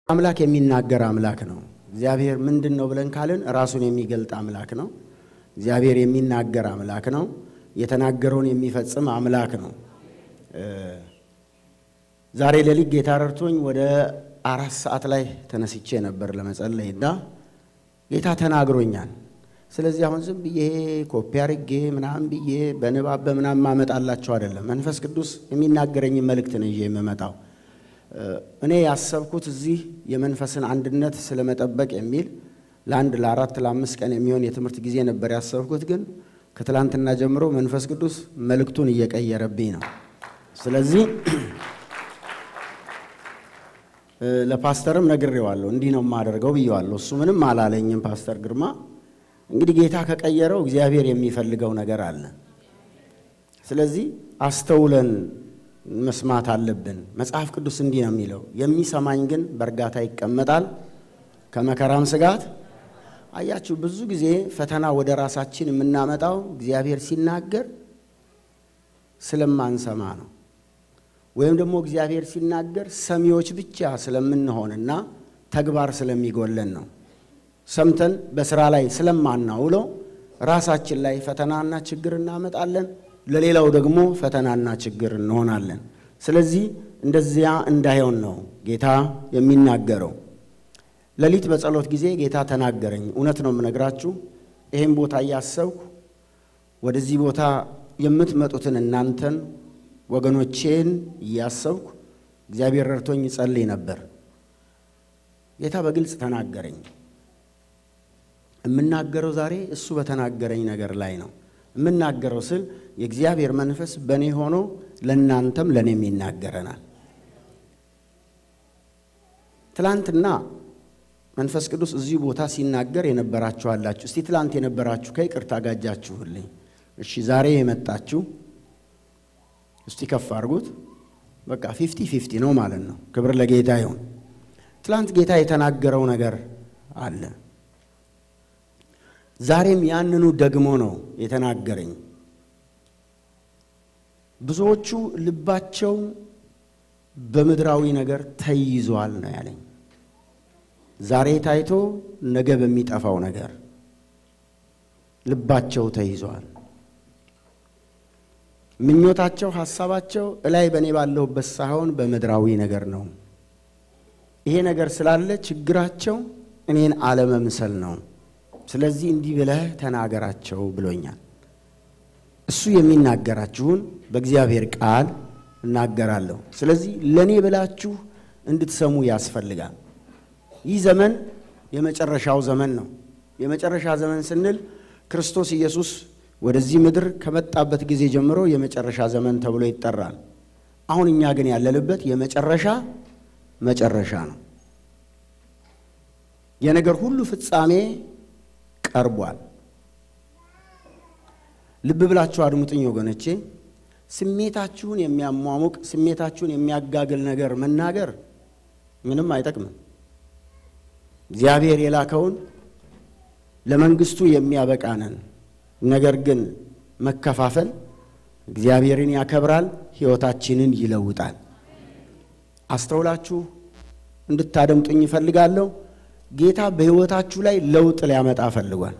አምላክ የሚናገር አምላክ ነው። እግዚአብሔር ምንድነው ብለን ካልን ራሱን የሚገልጥ አምላክ ነው። እግዚአብሔር የሚናገር አምላክ ነው። የተናገረውን የሚፈጽም አምላክ ነው። ዛሬ ለሊት ጌታ ረድቶኝ ወደ 4 ሰዓት ላይ ተነስቼ ነበር ለመጸለይና ጌታ ተናግሮኛል። ስለዚህ አሁን ዝም ብዬ ኮፒ አድርጌ ምናምን ብዬ በንባብ በምናምን ማመጣላችሁ አይደለም። መንፈስ ቅዱስ የሚናገረኝ መልእክት ነው ይዤ የምመጣው። እኔ ያሰብኩት እዚህ የመንፈስን አንድነት ስለመጠበቅ የሚል ለአንድ ለ4 ለ5 ቀን የሚሆን የትምህርት ጊዜ ነበር ያሰብኩት። ግን ከትላንትና ጀምሮ መንፈስ ቅዱስ መልእክቱን እየቀየረብኝ ነው። ስለዚህ ለፓስተርም ነግሬዋለሁ፣ እንዲህ ነው የማደርገው ብየዋለሁ። እሱ ምንም አላለኝም። ፓስተር ግርማ እንግዲህ ጌታ ከቀየረው እግዚአብሔር የሚፈልገው ነገር አለ። ስለዚህ አስተውለን መስማት አለብን። መጽሐፍ ቅዱስ እንዲህ ነው የሚለው፣ የሚሰማኝ ግን በእርጋታ ይቀመጣል ከመከራም ስጋት። አያችሁ፣ ብዙ ጊዜ ፈተና ወደ ራሳችን የምናመጣው እግዚአብሔር ሲናገር ስለማንሰማ ነው። ወይም ደግሞ እግዚአብሔር ሲናገር ሰሚዎች ብቻ ስለምንሆንና ተግባር ስለሚጎለን ነው። ሰምተን በስራ ላይ ስለማናውለው ራሳችን ላይ ፈተናና ችግር እናመጣለን፣ ለሌላው ደግሞ ፈተናና ችግር እንሆናለን። ስለዚህ እንደዚያ እንዳይሆን ነው ጌታ የሚናገረው። ለሊት በጸሎት ጊዜ ጌታ ተናገረኝ። እውነት ነው የምነግራችሁ። ይሄን ቦታ ያሰብኩ ወደዚህ ቦታ የምትመጡትን እናንተን ወገኖቼን ያሰብኩ እግዚአብሔር ረድቶኝ ጸልይ ነበር። ጌታ በግልጽ ተናገረኝ። የምናገረው ዛሬ እሱ በተናገረኝ ነገር ላይ ነው የምናገረው ስል የእግዚአብሔር መንፈስ በእኔ ሆኖ ለእናንተም ለእኔም ይናገረናል። ትላንትና መንፈስ ቅዱስ እዚህ ቦታ ሲናገር የነበራችሁ አላችሁ። እስቲ ትላንት የነበራችሁ ከይቅርታ ጋጃችሁልኝ። እሺ ዛሬ የመጣችሁ እስቲ ከፍ አድርጉት። በቃ 50-50 ነው ማለት ነው። ክብር ለጌታ ይሁን። ትላንት ጌታ የተናገረው ነገር አለ። ዛሬም ያንኑ ደግሞ ነው የተናገረኝ። ብዙዎቹ ልባቸው በምድራዊ ነገር ተይዟል ነው ያለኝ። ዛሬ ታይቶ ነገ በሚጠፋው ነገር ልባቸው ተይዟል። ምኞታቸው ሐሳባቸው እላይ በኔ ባለውበት ሳይሆን በምድራዊ ነገር ነው። ይሄ ነገር ስላለ ችግራቸው እኔን አለመምሰል ነው። ስለዚህ እንዲህ ብለህ ተናገራቸው ብሎኛል። እሱ የሚናገራችሁን በእግዚአብሔር ቃል እናገራለሁ። ስለዚህ ለኔ ብላችሁ እንድትሰሙ ያስፈልጋል። ይህ ዘመን የመጨረሻው ዘመን ነው። የመጨረሻ ዘመን ስንል ክርስቶስ ኢየሱስ ወደዚህ ምድር ከመጣበት ጊዜ ጀምሮ የመጨረሻ ዘመን ተብሎ ይጠራል። አሁን እኛ ግን ያለንበት መጨረሻ ነው። የነገር ሁሉ ፍጻሜ ቀርቧል። ልብ ብላችሁ አድምጡኝ ወገኖቼ። ስሜታችሁን የሚያሟሙቅ ስሜታችሁን የሚያጋግል ነገር መናገር ምንም አይጠቅምም። እግዚአብሔር የላከውን ለመንግስቱ የሚያበቃነን ነገር ግን መከፋፈል እግዚአብሔርን ያከብራል፣ ሕይወታችንን ይለውጣል። አስተውላችሁ እንድታደምጡኝ እፈልጋለሁ። ጌታ በሕይወታችሁ ላይ ለውጥ ሊያመጣ ፈልጓል።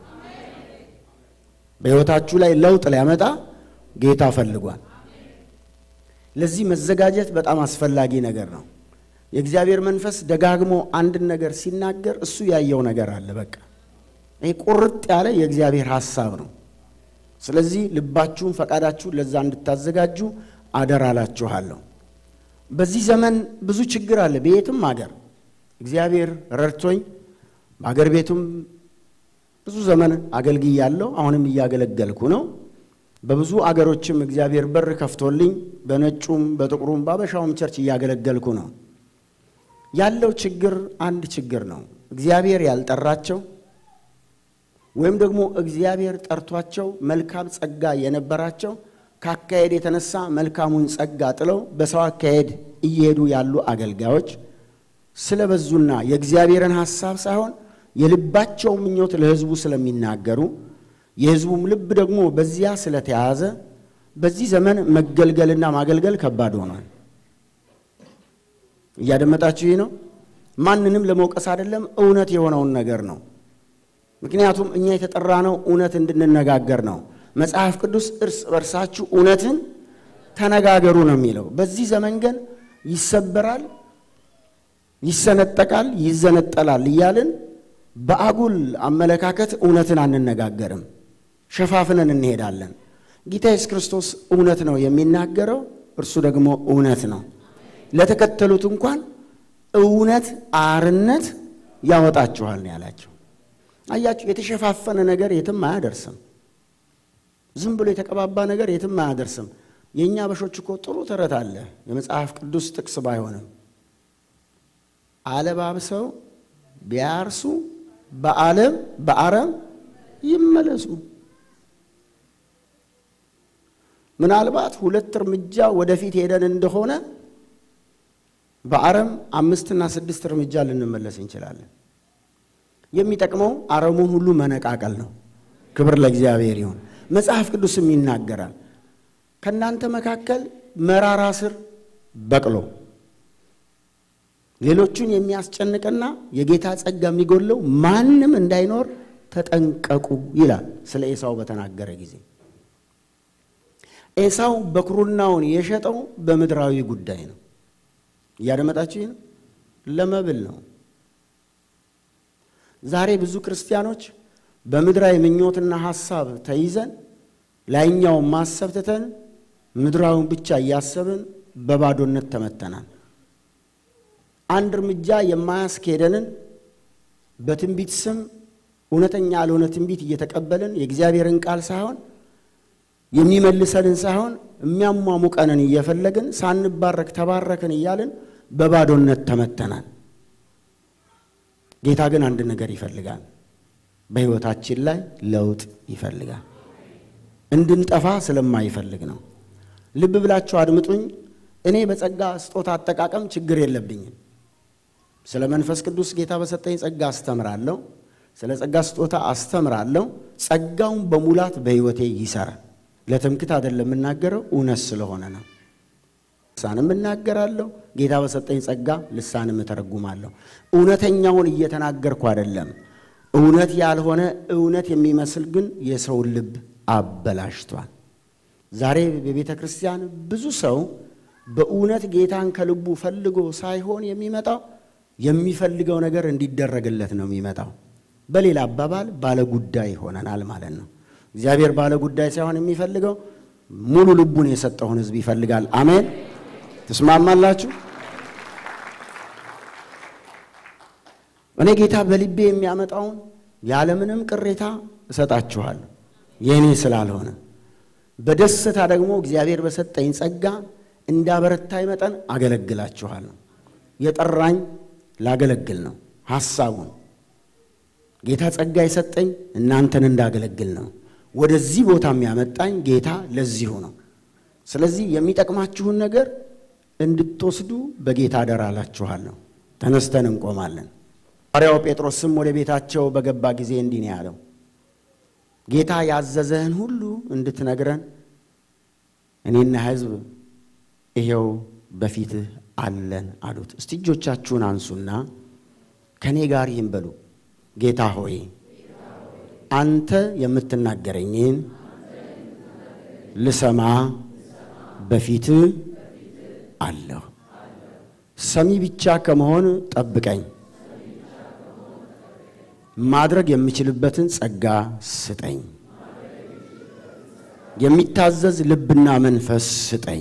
በሕይወታችሁ ላይ ለውጥ ሊያመጣ ጌታ ፈልጓል። ለዚህ መዘጋጀት በጣም አስፈላጊ ነገር ነው። የእግዚአብሔር መንፈስ ደጋግሞ አንድ ነገር ሲናገር እሱ ያየው ነገር አለ። በቃ ይሄ ቁርጥ ያለ የእግዚአብሔር ሐሳብ ነው። ስለዚህ ልባችሁን ፈቃዳችሁን ለዛ እንድታዘጋጁ አደራላችኋለሁ። በዚህ ዘመን ብዙ ችግር አለ። በየትም ሀገር እግዚአብሔር ረድቶኝ በአገር ቤቱም ብዙ ዘመን አገልግያለሁ። አሁንም እያገለገልኩ ነው። በብዙ አገሮችም እግዚአብሔር በር ከፍቶልኝ በነጩም በጥቁሩም ባበሻውም ቸርች እያገለገልኩ ነው። ያለው ችግር አንድ ችግር ነው። እግዚአብሔር ያልጠራቸው ወይም ደግሞ እግዚአብሔር ጠርቷቸው መልካም ጸጋ የነበራቸው ካካሄድ የተነሳ መልካሙን ጸጋ ጥለው በሰው አካሄድ እየሄዱ ያሉ አገልጋዮች ስለበዙና የእግዚአብሔርን ሐሳብ ሳይሆን የልባቸው ምኞት ለሕዝቡ ስለሚናገሩ የሕዝቡም ልብ ደግሞ በዚያ ስለተያዘ በዚህ ዘመን መገልገልና ማገልገል ከባድ ሆኗል። እያደመጣችሁ ነው። ማንንም ለመውቀስ አይደለም እውነት የሆነውን ነገር ነው ምክንያቱም እኛ የተጠራነው እውነት እንድንነጋገር ነው መጽሐፍ ቅዱስ እርስ በርሳችሁ እውነትን ተነጋገሩ ነው የሚለው በዚህ ዘመን ግን ይሰበራል ይሰነጠቃል ይዘነጠላል ይያልን በአጉል አመለካከት እውነትን አንነጋገርም ሸፋፍነን እንሄዳለን ጌታ ኢየሱስ ክርስቶስ እውነት ነው የሚናገረው እርሱ ደግሞ እውነት ነው ለተከተሉት እንኳን እውነት አርነት ያወጣችኋል ነው ያላችሁ አያችሁ የተሸፋፈነ ነገር የትም አያደርስም ዝም ብሎ የተቀባባ ነገር የትም አያደርስም የኛ በሾች እኮ ጥሩ ተረት አለ የመጽሐፍ ቅዱስ ጥቅስ ባይሆንም አለባብሰው ቢያርሱ በዓለም በአረም ይመለሱ ምናልባት ሁለት እርምጃ ወደፊት ሄደን እንደሆነ በአረም 5 እና 6 እርምጃ ልንመለስ እንችላለን የሚጠቅመው አረሙን ሁሉ መነቃቀል ነው ክብር ለእግዚአብሔር ይሁን መጽሐፍ ቅዱስም ይናገራል ከናንተ መካከል መራራ ስር በቅሎ ሌሎቹን የሚያስጨንቅና የጌታ ጸጋ የሚጎለው ማንንም እንዳይኖር ተጠንቀቁ ይላል ስለ ኤሳው በተናገረ ጊዜ ኤሳው በክሩናውን የሸጠው በምድራዊ ጉዳይ ነው ያደመጣችሁ ይሄን ለመብል ነው ዛሬ ብዙ ክርስቲያኖች በምድራዊ ምኞትና ሐሳብ ተይዘን ላይኛው ማሰብ ተተን ምድራውን ብቻ ያሰብን በባዶነት ተመተናል አንድ እርምጃ የማያስከደንን በትንቢት ስም እውነተኛ ያልሆነ ትንቢት እየተቀበልን የእግዚአብሔርን ቃል ሳይሆን የሚመልሰልን ሳይሆን የሚያሟሙቀንን እየፈለግን ሳንባረክ ተባረክን ይያልን በባዶነት ተመተናል ጌታ ግን አንድ ነገር ይፈልጋል በህይወታችን ላይ ለውጥ ይፈልጋል እንድንጠፋ ስለማይፈልግ ነው ልብ ብላችሁ አድምጡኝ እኔ በጸጋ ስጦታ አጠቃቀም ችግር የለብኝም ስለ መንፈስ ቅዱስ ጌታ በሰጠኝ ጸጋ አስተምራለሁ ስለ ጸጋ ስጦታ አስተምራለሁ ጸጋውን በሙላት በህይወቴ ይሰራል ለተምክት አይደለም እናገረው እውነት ስለሆነ ነው ልሳንም እናገራለሁ ጌታ በሰጠኝ ጸጋ ልሳንም ተረጉማለሁ እውነተኛውን እየተናገርኩ አይደለም እውነት ያልሆነ እውነት የሚመስል ግን የሰው ልብ አበላሽቷል ዛሬ በቤተ ክርስቲያን ብዙ ሰው በእውነት ጌታን ከልቡ ፈልጎ ሳይሆን የሚመጣው የሚፈልገው ነገር እንዲደረግለት ነው የሚመጣው በሌላ አባባል ባለ ጉዳይ ሆነናል ማለት ነው እግዚአብሔር ባለ ጉዳይ ሳይሆን የሚፈልገው ሙሉ ልቡን የሰጠውን ህዝብ ይፈልጋል አሜን ተስማማላችሁ እኔ ጌታ በልቤ የሚያመጣውን ያለምንም ቅሬታ እሰጣችኋለሁ የኔ ስላልሆነ በደስታ ደግሞ እግዚአብሔር በሰጠኝ ጸጋ እንዳበረታኝ መጠን አገለግላችኋለሁ የጠራኝ ላገለግል ነው ሐሳቡን ጌታ ጸጋ ይሰጠኝ እናንተን እንዳገለግል ነው ወደዚህ ቦታ የሚያመጣኝ ጌታ ለዚሁ ነው ስለዚህ የሚጠቅማችሁን ነገር እንድትወስዱ በጌታ አደራላችኋለሁ ተነስተን እንቆማለን ሐዋርያው ጴጥሮስም ወደ ቤታቸው በገባ ጊዜ እንዲህ ነው ያለው ጌታ ያዘዘህን ሁሉ እንድትነግረን እኔና ሕዝብ ይሄው በፊትህ አለን አሉት እስቲ እጆቻችሁን አንሱና ከኔ ጋር ይህን በሉ ጌታ ሆይ አንተ የምትናገረኝን ልሰማ በፊትህ አለሁ ሰሚ ብቻ ከመሆን ጠብቀኝ ማድረግ የምችልበትን ጸጋ ስጠኝ የሚታዘዝ ልብና መንፈስ ስጠኝ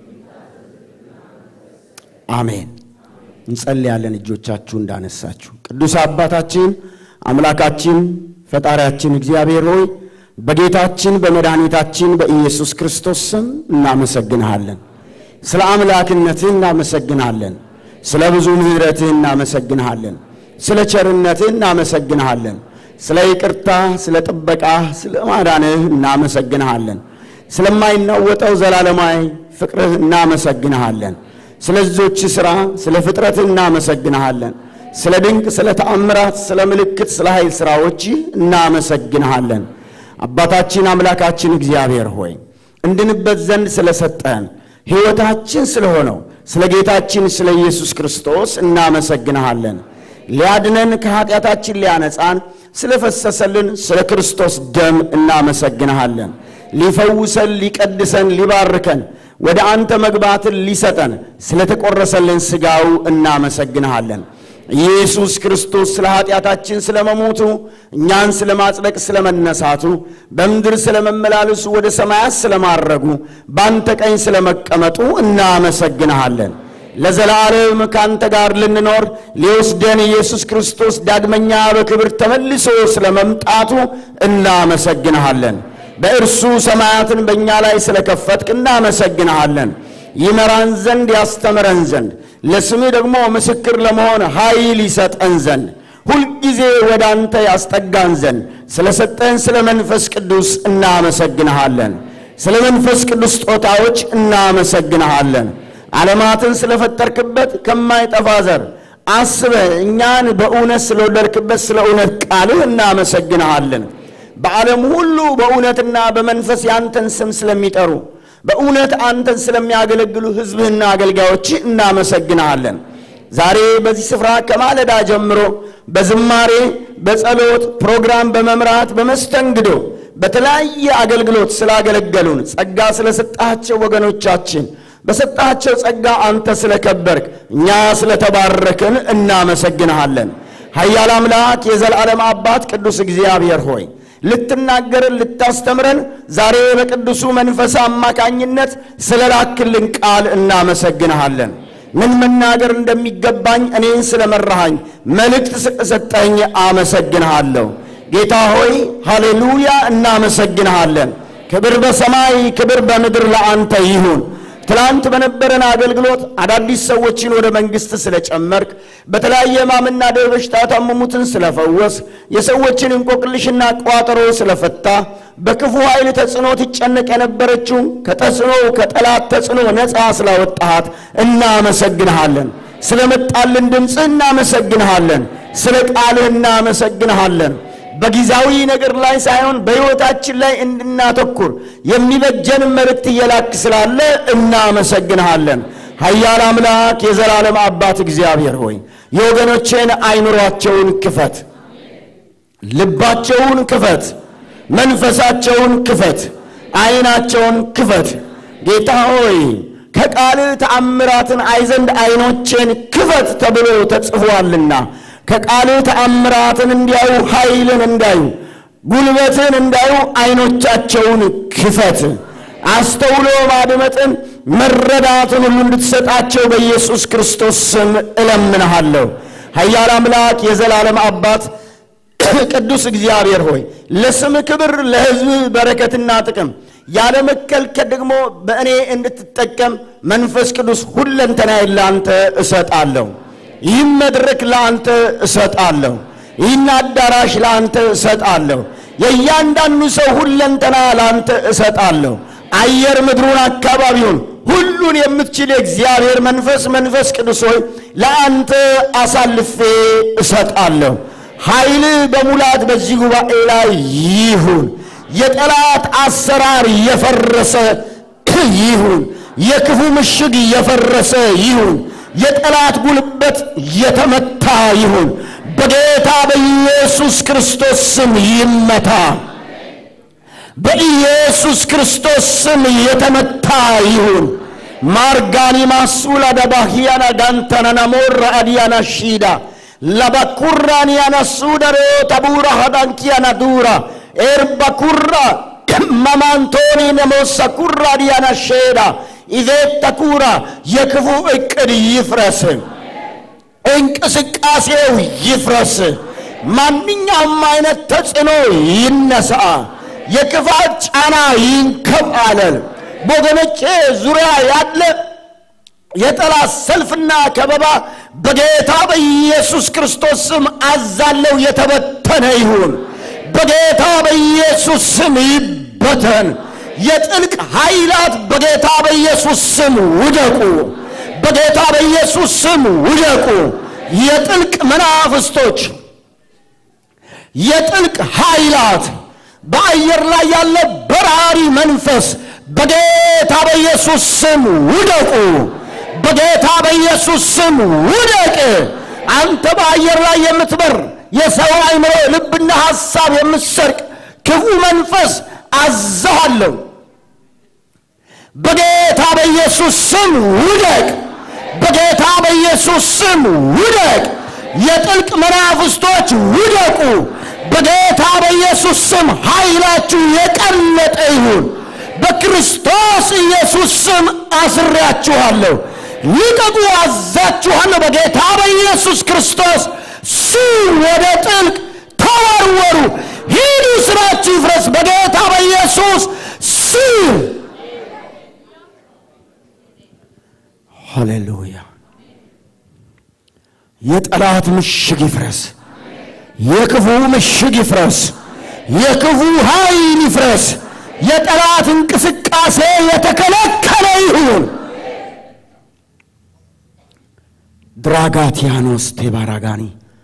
አሜን እንጸልያለን እጆቻችሁ እንዳነሳችሁ ቅዱስ አባታችን አምላካችን ፈጣሪያችን እግዚአብሔር ሆይ በጌታችን በመድኃኒታችን በኢየሱስ ክርስቶስ ስም እናመሰግንሃለን ስለ አምላክነትህ እናመሰግንሃለን ስለ ብዙ ምህረትህ እናመሰግንሃለን ስለ ቸርነትህ እናመሰግንሃለን ስለ ይቅርታ ስለ ጥበቃ ስለ ማዳንህ እናመሰግንሃለን ስለማይናወጠው ዘላለማዊ ፍቅርህ እናመሰግንሃለን ስለ ልጆች ሥራ ስለ ፍጥረት እናመሰግንሃለን ስለ ድንቅ ስለ ተአምራት ስለ ምልክት ስለ ኃይል ሥራዎች እናመሰግንሃለን አባታችን አምላካችን እግዚአብሔር ሆይ እንድንበት ዘንድ ስለሰጠን ሕይወታችን ስለሆነው ስለ ጌታችን ስለ ኢየሱስ ክርስቶስ እናመሰግንሃለን ሊያድነን ከኃጢአታችን ሊያነጻን ስለፈሰሰልን ስለ ክርስቶስ ደም እናመሰግንሃለን ሊፈውሰን ሊቀድሰን ሊባርከን ወደ አንተ መግባትን ሊሰጠን ስለተቆረሰልን ሥጋው እናመሰግንሃለን ኢየሱስ ክርስቶስ ስለ ኃጢአታችን ስለመሞቱ እኛን ስለማጽደቅ ስለመነሳቱ በምድር ስለመመላለሱ ወደ ሰማያት ስለማረጉ ባንተ ቀኝ ስለመቀመጡ እናመሰግንሃለን ለዘላለም ካንተ ጋር ልንኖር ሊወስደን ኢየሱስ ክርስቶስ ዳግመኛ በክብር ተመልሶ ስለመምጣቱ እናመሰግንሃለን በእርሱ ሰማያትን በእኛ ላይ ስለከፈትክ እናመሰግንሃለን ይመራን ዘንድ ያስተምረን ዘንድ ለስምህ ደግሞ ምስክር ለመሆን ኃይል ይሰጠን ዘንድ ሁሉ ጊዜ ወደ አንተ ያስጠጋን ዘንድ ስለሰጠን ስለ መንፈስ ቅዱስ እናመሰግንሃለን ስለ መንፈስ ቅዱስ ጦታዎች እናመሰግንሃለን ዓለማትን ስለፈጠርክበት ከማይጠፋ ዘር አስበህ እኛን በእውነት ስለወደድክበት ስለ እውነት ቃልህ እናመሰግንሃለን በዓለም ሁሉ በእውነትና በመንፈስ ያንተን ስም ስለሚጠሩ በእውነት አንተን ስለሚያገለግሉ ሕዝብህና አገልጋዮች እናመሰግንሃለን ዛሬ በዚህ ስፍራ ከማለዳ ጀምሮ በዝማሬ በጸሎት ፕሮግራም በመምራት በመስተንግዶ በተለያየ አገልግሎት ስላገለገሉን ጸጋ ስለሰጣቸው ወገኖቻችን በሰጣቸው ጸጋ አንተ ስለከበርክ እኛ ስለተባረክን እናመሰግንሃለን ኃያል አምላክ የዘላለም አባት ቅዱስ እግዚአብሔር ሆይ ልትናገረን ልታስተምረን ዛሬ በቅዱሱ መንፈስ አማካኝነት ስለላክልን ቃል እናመሰግንሃለን ምን መናገር እንደሚገባኝ እኔን ስለመራሃኝ መልእክት ስለሰጠኝ አመሰግንሃለሁ ጌታ ሆይ ሃሌሉያ እናመሰግንሃለን ክብር በሰማይ ክብር በምድር ለአንተ ይሁን ትላንት በነበረን አገልግሎት አዳዲስ ሰዎችን ወደ መንግስት ስለጨመርክ በተለያየ ማምና ደበሽታ ታመሙትን ስለፈወስ የሰዎችን እንቆቅልሽና ቋጠሮ ስለፈታ በክፉ ኃይል ተጽዕኖ ትጨነቅ የነበረችው ከተጽዕኖ ከጠላት ተጽዕኖ ነፃ ስላወጣሃት እናመሰግንሃለን ስለመጣልን ድምጽ እናመሰግንሃለን ስለ ቃልህ እናመሰግንሃለን በጊዜያዊ ነገር ላይ ሳይሆን በሕይወታችን ላይ እንድናተኩር የሚበጀን መልእክት እየላክ ስላለ እናመሰግንሃለን ኃያል አምላክ የዘላለም አባት እግዚአብሔር ሆይ የወገኖቼን አይምሮአቸውን ክፈት ልባቸውን ክፈት መንፈሳቸውን ክፈት አይናቸውን ክፈት ጌታ ሆይ ከቃልህ ተአምራትን አይዘንድ አይኖቼን ክፈት ተብሎ ተጽፏልና ከቃልህ ተአምራትን እንዲያዩ ኃይልን እንዳዩ ጉልበትን እንዳዩ አይኖቻቸውን ክፈት አስተውሎ ማድመጥን መረዳትን ሁሉ እንድትሰጣቸው በኢየሱስ ክርስቶስ ስም እለምንሃለሁ ኃያል አምላክ የዘላለም አባት ቅዱስ እግዚአብሔር ሆይ ለስም ክብር ለሕዝብ በረከትና ጥቅም ያለ መከልከል ደግሞ በእኔ እንድትጠቀም መንፈስ ቅዱስ ሁለንተናዬን ለአንተ እሰጣለሁ ይህን መድረክ ለአንተ እሰጣለሁ ይህን አዳራሽ ለአንተ እሰጣለሁ የእያንዳንዱ ሰው ሁለንተና ለአንተ እሰጣለሁ አየር ምድሩን አካባቢውን ሁሉን የምትችል እግዚአብሔር መንፈስ ቅዱስ ሆይ ለአንተ አሳልፌ እሰጣለሁ ኃይል በሙላት በዚህ ጉባኤ ላይ ይሁን የጠላት አሰራር የፈረሰ ይሁን የክፉ ምሽግ የፈረሰ ይሁን የጠላት ጉልበት የተመታ ይሁን በጌታ በኢየሱስ ክርስቶስ ስም ይመታ በኢየሱስ ክርስቶስ ስም የተመታ ይሁን ማርጋኒ ማሱላ ደባሂያና ጋንተናና ሞራ አዲያና ሺዳ ለባኩራኒያና ሱዳሬ ተቡራ ሀዳንኪያና ዱራ ኤርባኩራ ማማንቶኒ ነሞሳ ኩራ አዲያና ሼዳ إذا تكورا يكفو إكر يفرس إنك سكاسيو يفرس من يعمل تسنو ينسى يكفاج أنا ينكب على بودنك زرع يادل يتلا سلفنا كبابا بجيتا بيسوس كريستوس أزالو يتبتنيهون بجيتا بيسوس يبتن يتلك هايلات بجيتا بيسوس سم وجهكو بجيتا بيسوس سم وجهكو يتلك منافستوش يتلك هايلات بأير لا يلا براري منفس بجيتا بيسوس سم وجهكو በጌታ በኢየሱስ ስም ውደቅ። አንተ በአየር ላይ የምትበር የሰው አይምሮ ልብና ሐሳብ የምትሰርቅ ክፉ መንፈስ አዝሃለሁ። በጌታ በኢየሱስ ስም ውደቅ። በጌታ በኢየሱስ ስም ውደቅ። የጥልቅ መናፍስቶች ውደቁ። በጌታ በኢየሱስ ስም ኃይላችሁ የቀለጠ ይሁን። በክርስቶስ ኢየሱስ ስም አስሬያችኋለሁ። ልቀቁ፣ አዛችኋለሁ። በጌታ በኢየሱስ ክርስቶስ ስም ወደ ጥልቅ ተወርወሩ። ሂዱ፣ ስራችሁ ይፍረስ በጌታ በኢየሱስ ስም። ሃሌሉያ። የጠላት ምሽግ ይፍረስ። የክፉ ምሽግ ይፍረስ። የክፉ ኃይል ይፍረስ። የጠላት እንቅስቃሴ የተከለከለ ይሁን። ድራጋቲያኖስ ቴባራጋኒ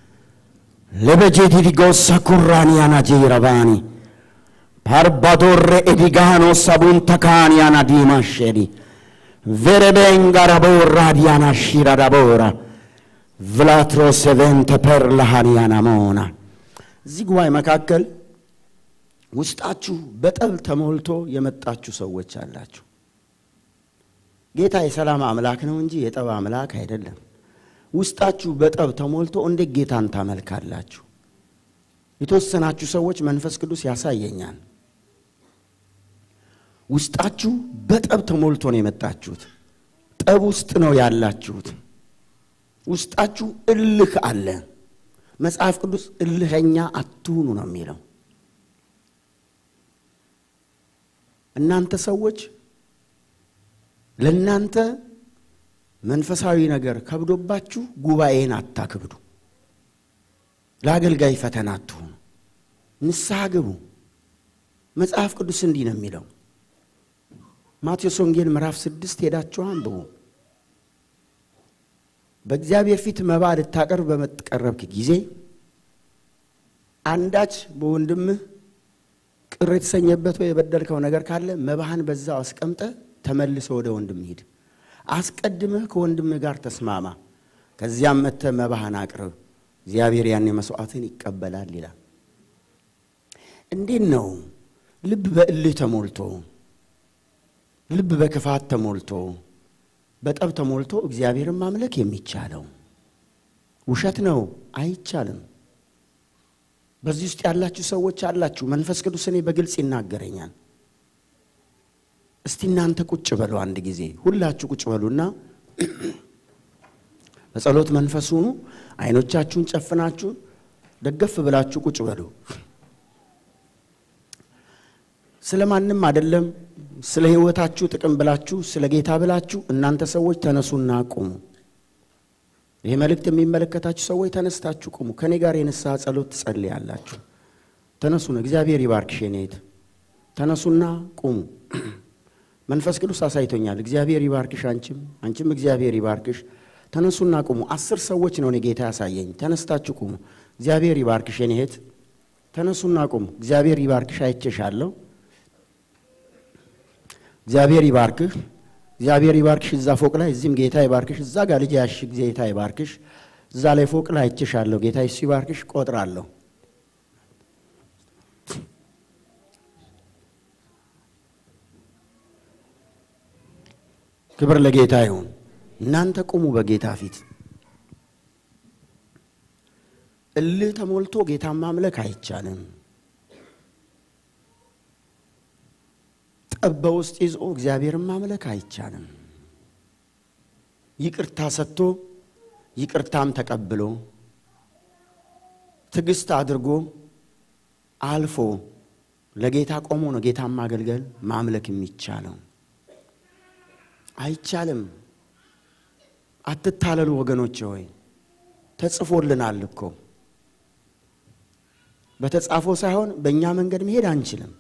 ለበጄዲዲጎስ ሳኩራኒያና ጄራባኒ ፓርባዶሬ ኤዲጋኖ ሳቡን ተካኒያና ዲማሼዲ ቬረቤንጋራቦራ ዲያና ሺራዳቦራ ቭላትሮስ ኤቨንተ ፐርላሃኒያና ሞና። እዚህ ጉባኤ መካከል ውስጣችሁ በጠብ ተሞልቶ የመጣችሁ ሰዎች አላችሁ። ጌታ የሰላም አምላክ ነው እንጂ የጠብ አምላክ አይደለም። ውስጣችሁ በጠብ ተሞልቶ እንዴት ጌታን ታመልካላችሁ? የተወሰናችሁ ሰዎች መንፈስ ቅዱስ ያሳየኛል። ውስጣችሁ በጠብ ተሞልቶ ነው የመጣችሁት። ጠብ ውስጥ ነው ያላችሁት። ውስጣችሁ እልህ አለ። መጽሐፍ ቅዱስ እልህኛ አትሁኑ ነው የሚለው። እናንተ ሰዎች ለናንተ መንፈሳዊ ነገር ከብዶባችሁ ጉባኤን አታክብዱ። ለአገልጋይ ፈተና አትሁኑ። ንስሐ ግቡ። መጽሐፍ ቅዱስ እንዲህ ነው የሚለው። ማቴዎስ ወንጌል ምዕራፍ 6 ሄዳችሁ አንብቡ። በእግዚአብሔር ፊት መባ ልታቀርብ በመተቀረብክ ጊዜ አንዳች በወንድምህ ቅር የተሰኘበት ወይ የበደልከው ነገር ካለ መባህን በዛው አስቀምጠ ተመልሶ ወደ ወንድምህ ሂድ። አስቀድመህ ከወንድምህ ጋር ተስማማ። ከዚያም መጥተህ መባህን አቅርብ። እግዚአብሔር ያን መስዋዕትን ይቀበላል ይላል። እንዴት ነው ልብ በእልህ ተሞልቶ፣ ልብ በክፋት ተሞልቶ፣ በጠብ ተሞልቶ እግዚአብሔርን ማምለክ የሚቻለው? ውሸት ነው፣ አይቻልም። በዚህ ውስጥ ያላችሁ ሰዎች አላችሁ። መንፈስ ቅዱስ እኔ በግልጽ ይናገረኛል። እስቲ እናንተ ቁጭ በሉ፣ አንድ ጊዜ ሁላችሁ ቁጭ በሉና በጸሎት መንፈስ ሁኑ። አይኖቻችሁን ጨፍናችሁ ደገፍ ብላችሁ ቁጭ በሉ። ስለማንም አይደለም፣ ስለ ህይወታችሁ ጥቅም ብላችሁ፣ ስለ ጌታ ብላችሁ እናንተ ሰዎች ተነሱና ቁሙ። ይሄ መልእክት የሚመለከታችሁ ሰዎች ተነስታችሁ ቁሙ። ከኔ ጋር የንስሐ ጸሎት ትጸልያላችሁ። ተነሱና እግዚአብሔር ይባርክሽ የኔት ተነሱና ቁሙ። መንፈስ ቅዱስ አሳይቶኛል። እግዚአብሔር ይባርክሽ፣ አንቺም እግዚአብሔር ይባርክሽ። ተነሱና ቁሙ። 10 ሰዎች ነው ጌታ ያሳየኝ። ተነስታችሁ ቁሙ። እግዚአብሔር ይባርክሽ የኔት ተነሱና ቁሙ። እግዚአብሔር ይባርክሽ፣ አይቼሻለሁ። እግዚአብሔር ይባርክህ፣ እግዚአብሔር ይባርክሽ። እዛ ፎቅ ላይ እዚህም ጌታ ይባርክሽ። እዛ ጋር ልጅ ያሽ ጌታ ይባርክሽ። እዛ ላይ ፎቅ ላይ አይቼሻለሁ። ጌታ ይባርክሽ። ቆጥራለሁ። ክብር ለጌታ ይሁን። እናንተ ቁሙ በጌታ ፊት። እልህ ተሞልቶ ጌታን ማምለክ አይቻልም። ጠብ በውስጥ ይዞ እግዚአብሔርን ማምለክ አይቻልም። ይቅርታ ሰጥቶ ይቅርታም ተቀብሎ ትዕግስት አድርጎ አልፎ ለጌታ ቆሞ ነው ጌታን ማገልገል ማምለክ የሚቻለው። አይቻልም። አትታለሉ ወገኖቼ ሆይ፣ ተጽፎልናል እኮ። በተጻፈው ሳይሆን በእኛ መንገድ መሄድ አንችልም።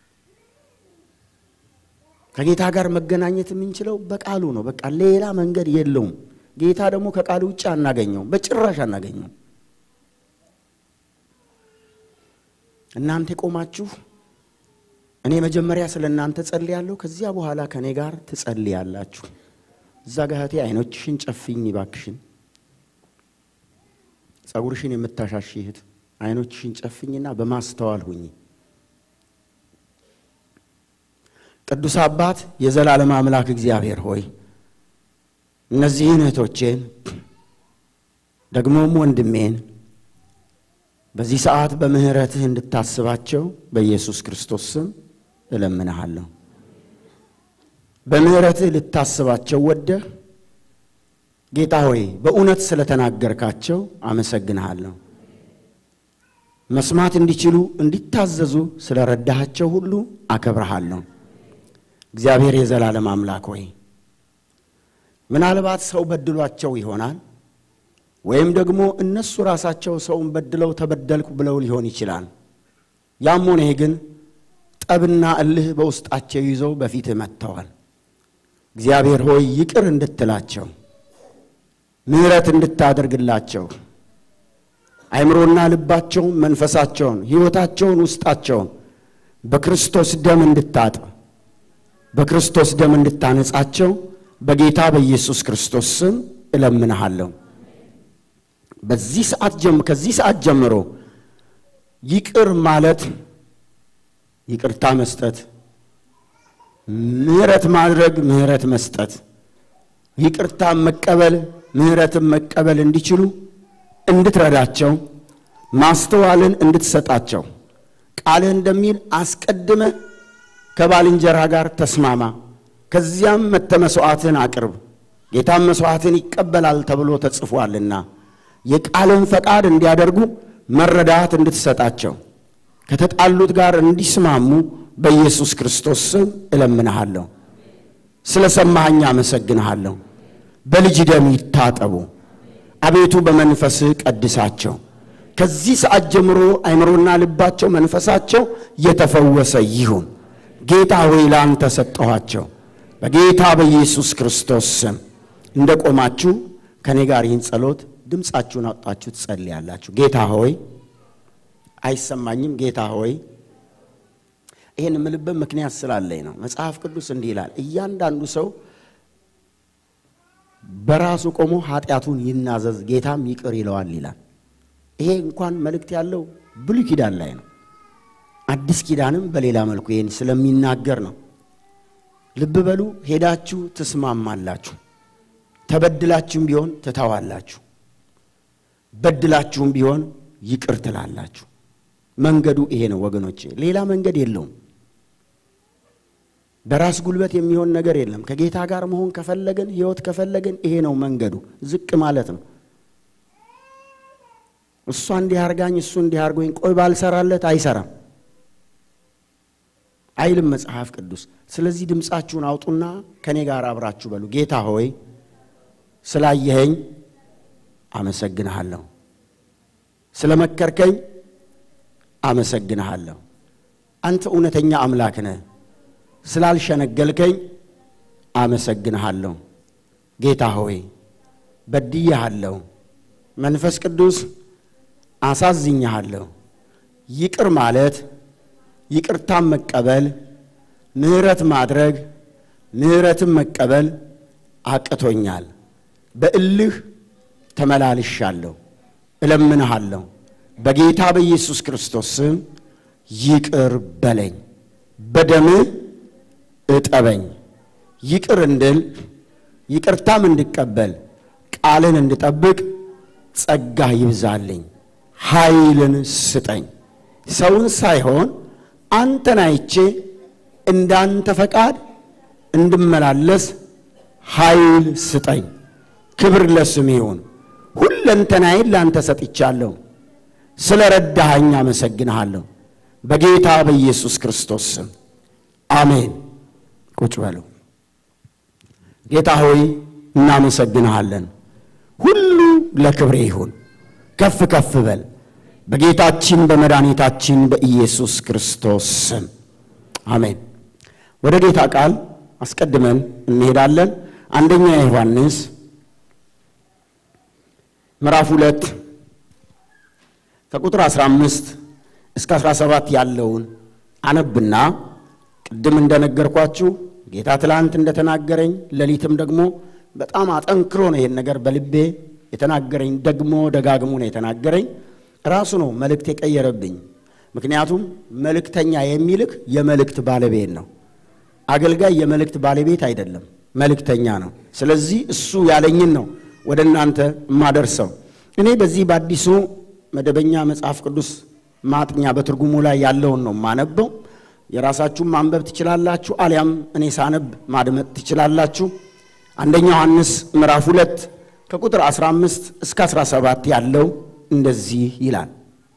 ከጌታ ጋር መገናኘት የምንችለው በቃሉ ነው። በቃ ሌላ መንገድ የለውም። ጌታ ደግሞ ከቃሉ ውጭ አናገኘው፣ በጭራሽ አናገኘው። እናንተ ቆማችሁ እኔ መጀመሪያ ስለናንተ ጸልያለሁ፣ ከዚያ በኋላ ከኔ ጋር ትጸልያላችሁ። ዛጋህቴ አይኖችሽን ጨፍኝ ይባክሽን ጸጉርሽን የምታሻሽይት አይኖችሽን ጨፍኝና በማስተዋል ሁኚ ቅዱስ አባት የዘላለም አምላክ እግዚአብሔር ሆይ እነዚህን እህቶቼን ደግሞም ወንድሜን በዚህ ሰዓት በምህረትህ እንድታስባቸው በኢየሱስ ክርስቶስ ስም እለምንሃለሁ በምህረትህ ልታስባቸው ወደህ ጌታ ሆይ በእውነት ስለተናገርካቸው አመሰግንሃለሁ መስማት እንዲችሉ እንዲታዘዙ ስለረዳሃቸው ሁሉ አከብርሃለሁ እግዚአብሔር የዘላለም አምላክ ሆይ ምናልባት ሰው በድሏቸው ይሆናል ወይም ደግሞ እነሱ ራሳቸው ሰውን በድለው ተበደልኩ ብለው ሊሆን ይችላል ያም ሆነ ግን ጠብና እልህ በውስጣቸው ይዘው በፊት መጥተዋል እግዚአብሔር ሆይ ይቅር እንድትላቸው ምህረት እንድታደርግላቸው አይምሮና ልባቸውን መንፈሳቸውን ሕይወታቸውን ውስጣቸውን በክርስቶስ ደም እንድታጥብ በክርስቶስ ደም እንድታነጻቸው በጌታ በኢየሱስ ክርስቶስ ስም እለምንሃለሁ ከዚህ ሰዓት ጀምሮ ይቅር ማለት ይቅርታ መስጠት ምህረት ማድረግ ምህረት መስጠት ይቅርታ መቀበል ምህረትን መቀበል እንዲችሉ እንድትረዳቸው ማስተዋልን እንድትሰጣቸው ቃልህ እንደሚል አስቀድመ ከባልንጀራ ጋር ተስማማ ከዚያም መተመስዋዕትን አቅርብ ጌታም መስዋዕትን ይቀበላል ተብሎ ተጽፏልና የቃልን ፈቃድ እንዲያደርጉ መረዳት እንድትሰጣቸው ከተጣሉት ጋር እንዲስማሙ በኢየሱስ ክርስቶስ ስም እለምንሃለሁ ስለሰማኸኝ አመሰግንሃለሁ በልጅ ደም ይታጠቡ አቤቱ በመንፈስ ቀድሳቸው ከዚህ ሰዓት ጀምሮ አይምሮና ልባቸው መንፈሳቸው የተፈወሰ ይሁን ጌታ ሆይ ላንተ ሰጠኋቸው በጌታ በኢየሱስ ክርስቶስ ስም እንደቆማችሁ ከኔ ጋር ይህን ጸሎት ድምጻችሁን አውጣችሁ ትጸልያላችሁ ጌታ ሆይ አይሰማኝም ጌታ ሆይ ይሄን ምልበት ምክንያት ስላለኝ ነው መጽሐፍ ቅዱስ እንዲህ ይላል እያንዳንዱ ሰው በራሱ ቆሞ ኃጢያቱን ይናዘዝ ጌታም ይቅር ይለዋል ይላል ይሄ እንኳን መልእክት ያለው ብሉይ ኪዳን ላይ ነው አዲስ ኪዳንም በሌላ መልኩ ይሄን ስለሚናገር ነው ልብ በሉ ሄዳችሁ ተስማማላችሁ ተበድላችሁም ቢሆን ተታዋላችሁ በድላችሁም ቢሆን ይቅር ትላላችሁ መንገዱ ይሄ ነው ወገኖቼ ሌላ መንገድ የለውም በራስ ጉልበት የሚሆን ነገር የለም ከጌታ ጋር መሆን ከፈለገን ሕይወት ከፈለገን ይሄ ነው መንገዱ ዝቅ ማለት ነው እሱ እንዲያርጋኝ እሱ እንዲያርጎኝ ቆይ ባልሰራለት አይሰራም አይልም መጽሐፍ ቅዱስ ስለዚህ ድምጻችሁን አውጡና ከኔ ጋር አብራችሁ በሉ ጌታ ሆይ ስላየኸኝ አመሰግንሃለሁ ስለመከርከኝ አመሰግንሃለሁ አንተ እውነተኛ አምላክ ነህ ስላልሸነገልከኝ አመሰግንሃለሁ ጌታ ሆይ በድዬሃለሁ መንፈስ ቅዱስ አሳዝኜሃለሁ ይቅር ማለት ይቅርታም መቀበል ምህረት ማድረግ ምህረትም መቀበል አቅቶኛል በእልህ ተመላልሻለሁ እለምንሃለሁ በጌታ በኢየሱስ ክርስቶስ ስም ይቅር በለኝ በደምህ እጠበኝ ይቅር እንድል ይቅርታም እንድቀበል ቃልን እንድጠብቅ ጸጋ ይብዛልኝ ኃይልን ስጠኝ ሰውን ሳይሆን አንተን አይቼ እንዳንተ ፈቃድ እንድመላለስ ኃይል ስጠኝ ክብር ለስምህ ይሁን ሁለንተናዬን ላንተ ሰጥቻለሁ ስለረዳኸኝ አመሰግንሃለሁ በጌታ በኢየሱስ ክርስቶስ ስም አሜን ቁጭ በሉ ጌታ ሆይ እናመሰግንሃለን ሁሉ ለክብሬ ይሁን ከፍ ከፍ በል በጌታችን በመድኃኒታችን በኢየሱስ ክርስቶስ ስም አሜን ወደ ጌታ ቃል አስቀድመን እንሄዳለን አንደኛ ዮሐንስ ምዕራፍ 2 ከቁጥር 15 እስከ 17 ያለውን አነብና ቅድም እንደነገርኳችሁ ጌታ ትላንት እንደተናገረኝ ለሊትም ደግሞ በጣም አጠንክሮ ነው ይሄን ነገር በልቤ የተናገረኝ ደግሞ ደጋግሞ ነው የተናገረኝ ራሱ ነው መልእክት የቀየረብኝ ምክንያቱም መልእክተኛ የሚልክ የመልእክት ባለቤት ነው አገልጋይ የመልእክት ባለቤት አይደለም መልእክተኛ ነው ስለዚህ እሱ ያለኝን ነው ወደናንተ ማደርሰው እኔ በዚህ በአዲሱ መደበኛ መጽሐፍ ቅዱስ ማጥኛ በትርጉሙ ላይ ያለውን ነው ማነበው የራሳችሁ ማንበብ ትችላላችሁ አሊያም እኔ ሳነብ ማድመጥ ትችላላችሁ አንደኛ ዮሐንስ ምዕራፍ 2 ከቁጥር 15 እስከ 17 ያለው እንደዚህ ይላል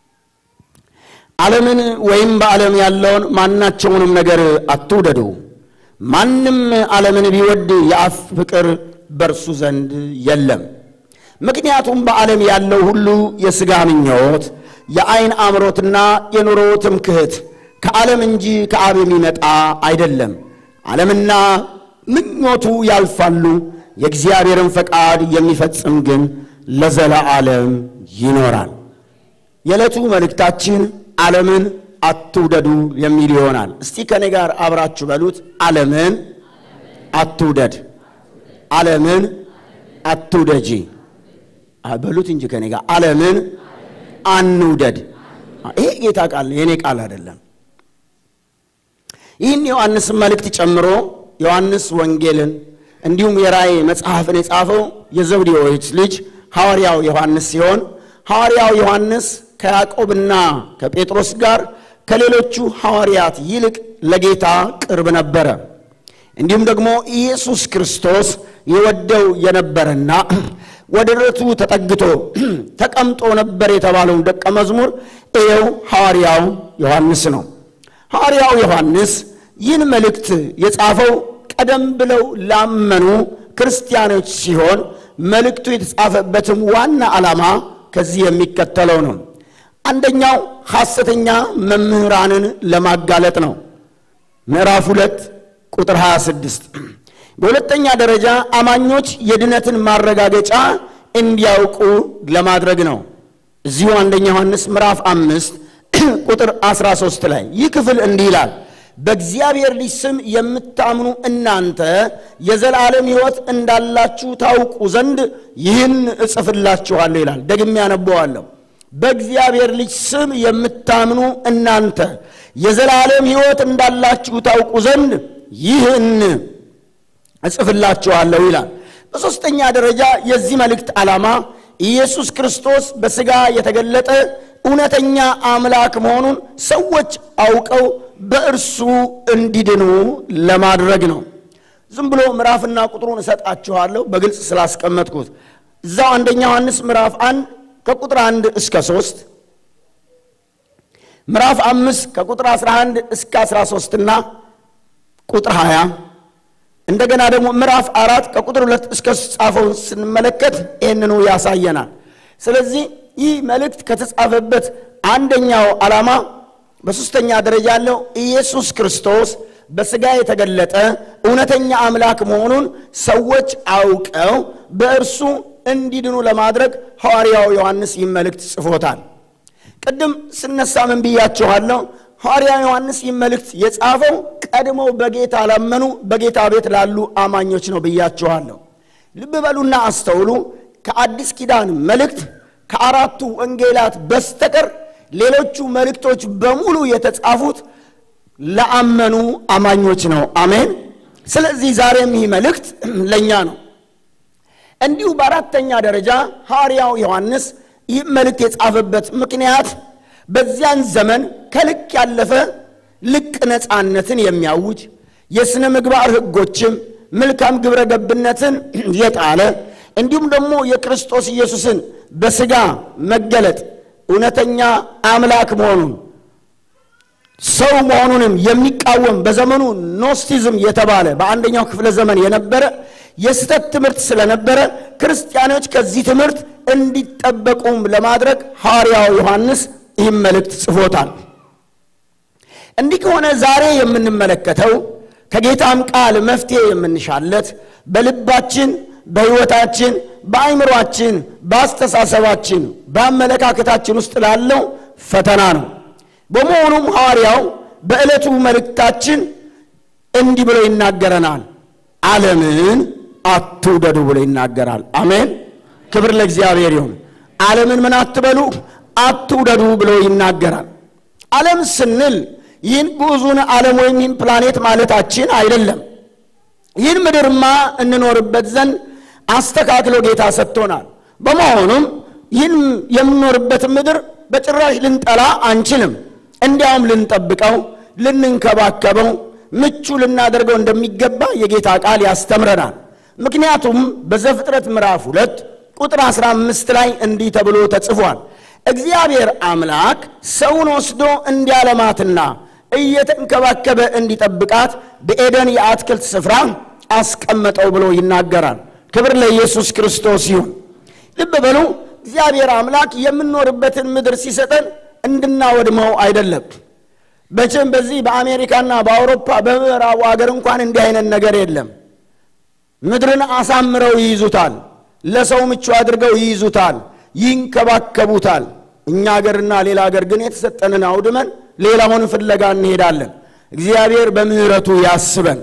ዓለምን ወይም በዓለም ያለውን ማናቸውንም ነገር አትውደዱ ማንንም ዓለምን ቢወድ የአብ ፍቅር በእርሱ ዘንድ የለም ምክንያቱም በዓለም ያለው ሁሉ የሥጋ ምኞት የዓይን አምሮትና የኑሮ ትምክህት ከዓለም እንጂ ከአብ የሚመጣ አይደለም ዓለምና ምኞቱ ያልፋሉ የእግዚአብሔርን ፈቃድ የሚፈጽም ግን ለዘላለም ይኖራል የዕለቱ መልእክታችን ዓለምን አትውደዱ የሚል ይሆናል እስቲ ከኔ ጋር አብራችሁ በሉት ዓለምን አትውደድ ዓለምን አትውደጂ በሉት እንጂ ከኔ ጋር ዓለምን አንውደድ ይሄ ጌታ ቃል የኔ ቃል አይደለም ይህን ዮሐንስ መልእክት ጨምሮ ዮሐንስ ወንጌልን እንዲሁም የራእይ መጽሐፍን የጻፈው የዘብዴዎስ ልጅ ሐዋርያው ዮሐንስ ሲሆን ሐዋርያው ዮሐንስ ከያዕቆብና ከጴጥሮስ ጋር ከሌሎቹ ሐዋርያት ይልቅ ለጌታ ቅርብ ነበረ እንዲሁም ደግሞ ኢየሱስ ክርስቶስ ይወደው የነበረና ወደረቱ ተጠግቶ ተቀምጦ ነበር የተባለው ደቀ መዝሙር ኤው ሐዋርያው ዮሐንስ ነው ሐዋርያው ዮሐንስ ይህን መልእክት የጻፈው ቀደም ብለው ላመኑ ክርስቲያኖች ሲሆን መልእክቱ የተጻፈበትም ዋና ዓላማ ከዚህ የሚከተለው ነው አንደኛው ሐሰተኛ መምህራንን ለማጋለጥ ነው ምዕራፍ 2 ቁጥር 26 በሁለተኛ ደረጃ አማኞች የድነትን ማረጋገጫ እንዲያውቁ ለማድረግ ነው እዚሁ አንደኛ ዮሐንስ ምዕራፍ 5 ቁጥር 13 ላይ ይህ ክፍል እንዲህ ይላል በእግዚአብሔር ልጅ ስም የምታምኑ እናንተ የዘላለም ሕይወት እንዳላችሁ ታውቁ ዘንድ ይህን እጽፍላችኋለሁ ይላል ደግሜ ያነበዋለሁ በእግዚአብሔር ልጅ ስም የምታምኑ እናንተ የዘላለም ሕይወት እንዳላችሁ ታውቁ ዘንድ ይህን እጽፍላችኋለሁ ይላል በሶስተኛ ደረጃ የዚህ መልእክት ዓላማ ኢየሱስ ክርስቶስ በሥጋ የተገለጠ እውነተኛ አምላክ መሆኑን ሰዎች አውቀው በእርሱ እንዲድኑ ለማድረግ ነው ዝም ብሎ ምዕራፍና ቁጥሩን እሰጣችኋለሁ በግልጽ ስላስቀመጥኩት እዛው አንደኛ ዮሐንስ ምዕራፍ 1 ከቁጥር 1 እስከ 3 ምዕራፍ 5 ከቁጥር 11 እስከ 13 እና ቁጥር 20 እንደገና ደግሞ ምዕራፍ 4 ከቁጥር 2 እስከ 3 ጻፈውን ስንመለከት ይሄንኑ ያሳየናል ስለዚህ ይህ መልእክት ከተጻፈበት አንደኛው ዓላማ በሶስተኛ ደረጃ ያለው ኢየሱስ ክርስቶስ በሥጋ የተገለጠ እውነተኛ አምላክ መሆኑን ሰዎች አውቀው በእርሱ እንዲድኑ ለማድረግ ሐዋርያው ዮሐንስ ይህን መልእክት ጽፎታል ቀደም ስነሳ ምን ብያችኋለሁ ሐዋርያው ዮሐንስ ይህን መልእክት የጻፈው ቀድሞ በጌታ ላመኑ በጌታ ቤት ላሉ አማኞች ነው ብያችኋለሁ ልብ በሉና አስተውሉ ከአዲስ ኪዳን መልእክት ከአራቱ ወንጌላት በስተቀር ሌሎቹ መልእክቶች በሙሉ የተጻፉት ለአመኑ አማኞች ነው አሜን ስለዚህ ዛሬም ይህ መልእክት ለኛ ነው እንዲሁ በአራተኛ ደረጃ ሐዋርያው ዮሐንስ ይህ መልእክት የጻፈበት ምክንያት በዚያን ዘመን ከልክ ያለፈ ልቅ ነፃነትን የሚያውጅ የሥነ ምግባር ሕጎችም መልካም ግብረ ገብነትን የጣለ እንዲሁም ደግሞ የክርስቶስ ኢየሱስን በሥጋ መገለጥ እውነተኛ አምላክ መሆኑን ሰው መሆኑንም የሚቃወም በዘመኑ ኖስቲዝም የተባለ በአንደኛው ክፍለ ዘመን የነበረ የስተት ትምህርት ስለነበረ ክርስቲያኖች ከዚህ ትምህርት እንዲጠበቁም ለማድረግ ሐዋርያው ዮሐንስ ይህን መልእክት ጽፎታል እንዲህ ከሆነ ዛሬ የምንመለከተው ከጌታም ቃል መፍትሄ የምንሻለት በልባችን በሕይወታችን በአይምሮአችን በአስተሳሰባችን በአመለካከታችን ውስጥ ላለው ፈተና ነው በመሆኑም ሐዋርያው በዕለቱ መልእክታችን እንዲህ ብሎ ይናገረናል ዓለምን አትውደዱ ብሎ ይናገራል። አሜን። ክብር ለእግዚአብሔር ይሁን። ዓለምን ምን አትበሉ አትውደዱ ብሎ ይናገራል። ዓለም ስንል ይህን ብዙን ዓለም ወይም ይህን ፕላኔት ማለታችን አይደለም። ይህን ምድርማ እንኖርበት ዘንድ አስተካክሎ ጌታ ሰጥቶናል። በመሆኑም ይህን የምንኖርበት ምድር በጭራሽ ልንጠላ አንችልም። እንዲያውም ልንጠብቀው፣ ልንንከባከበው፣ ምቹ ልናደርገው እንደሚገባ የጌታ ቃል ያስተምረናል። ምክንያቱም በዘፍጥረት ምዕራፍ 2 ቁጥር 15 ላይ እንዲህ ተብሎ ተጽፏል። እግዚአብሔር አምላክ ሰውን ወስዶ እንዲያለማትና እየተንከባከበ እንዲጠብቃት በኤደን የአትክልት ስፍራ አስቀመጠው ብሎ ይናገራል። ክብር ለኢየሱስ ክርስቶስ ይሁን። ልብ በሉ፣ እግዚአብሔር አምላክ የምንኖርበትን ምድር ሲሰጠን እንድናወድመው አይደለም። በጭም በዚህ በአሜሪካና በአውሮፓ በምዕራቡ ሀገር እንኳን እንዲህ አይነት ነገር የለም። ምድርን አሳምረው ይይዙታል፣ ለሰው ምቹ አድርገው ይይዙታል፣ ይንከባከቡታል። እኛ ሀገርና ሌላ ሀገር ግን የተሰጠንን አውድመን ሌላውን ፍለጋ እንሄዳለን። እግዚአብሔር በምህረቱ ያስበን።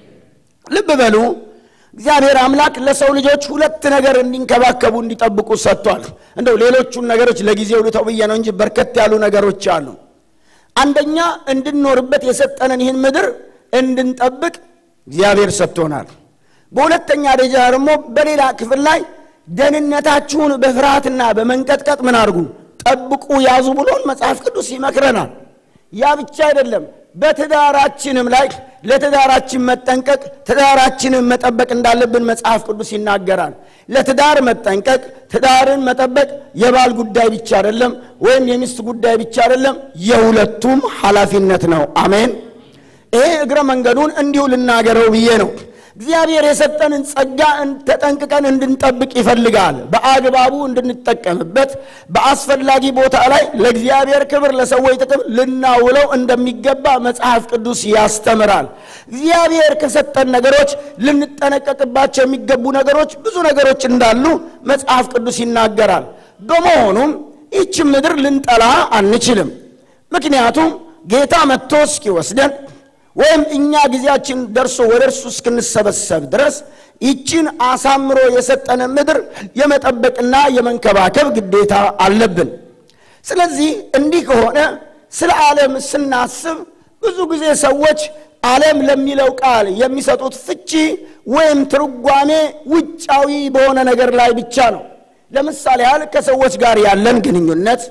ልብ በሉ፣ እግዚአብሔር አምላክ ለሰው ልጆች ሁለት ነገር እንዲንከባከቡ እንዲጠብቁ ሰጥቷል። እንደው ሌሎቹን ነገሮች ለጊዜው ልተው ብዬ ነው እንጂ በርከት ያሉ ነገሮች አሉ። አንደኛ እንድንኖርበት የሰጠንን ይህን ምድር እንድንጠብቅ እግዚአብሔር ሰጥቶናል። በሁለተኛ ደረጃ ደግሞ በሌላ ክፍል ላይ ደህንነታችሁን በፍርሃትና በመንቀጥቀጥ ምን አድርጉ ጠብቁ ያዙ ብሎን መጽሐፍ ቅዱስ ይመክረናል። ያ ብቻ አይደለም፣ በትዳራችንም ላይ ለትዳራችን መጠንቀቅ፣ ትዳራችንን መጠበቅ እንዳለብን መጽሐፍ ቅዱስ ይናገራል። ለትዳር መጠንቀቅ፣ ትዳርን መጠበቅ የባል ጉዳይ ብቻ አይደለም፣ ወይም የሚስት ጉዳይ ብቻ አይደለም፣ የሁለቱም ኃላፊነት ነው። አሜን። ይሄ እግረ መንገዱን እንዲሁ ልናገረው ብዬ ነው። እግዚአብሔር የሰጠንን ጸጋ ተጠንቅቀን እንድንጠብቅ ይፈልጋል። በአግባቡ እንድንጠቀምበት፣ በአስፈላጊ ቦታ ላይ ለእግዚአብሔር ክብር ለሰዎች ጥቅም ልናውለው እንደሚገባ መጽሐፍ ቅዱስ ያስተምራል። እግዚአብሔር ከሰጠን ነገሮች ልንጠነቀቅባቸው የሚገቡ ነገሮች ብዙ ነገሮች እንዳሉ መጽሐፍ ቅዱስ ይናገራል። በመሆኑም ይህች ምድር ልንጠላ አንችልም። ምክንያቱም ጌታ መጥቶ እስኪወስደን ወይም እኛ ጊዜያችን ደርሶ ወደ እርሱ እስክንሰበሰብ ድረስ ይህችን አሳምሮ የሰጠን ምድር የመጠበቅና የመንከባከብ ግዴታ አለብን። ስለዚህ እንዲህ ከሆነ ስለ ዓለም ስናስብ ብዙ ጊዜ ሰዎች ዓለም ለሚለው ቃል የሚሰጡት ፍቺ ወይም ትርጓሜ ውጫዊ በሆነ ነገር ላይ ብቻ ነው። ለምሳሌ ያህል ከሰዎች ጋር ያለን ግንኙነት፣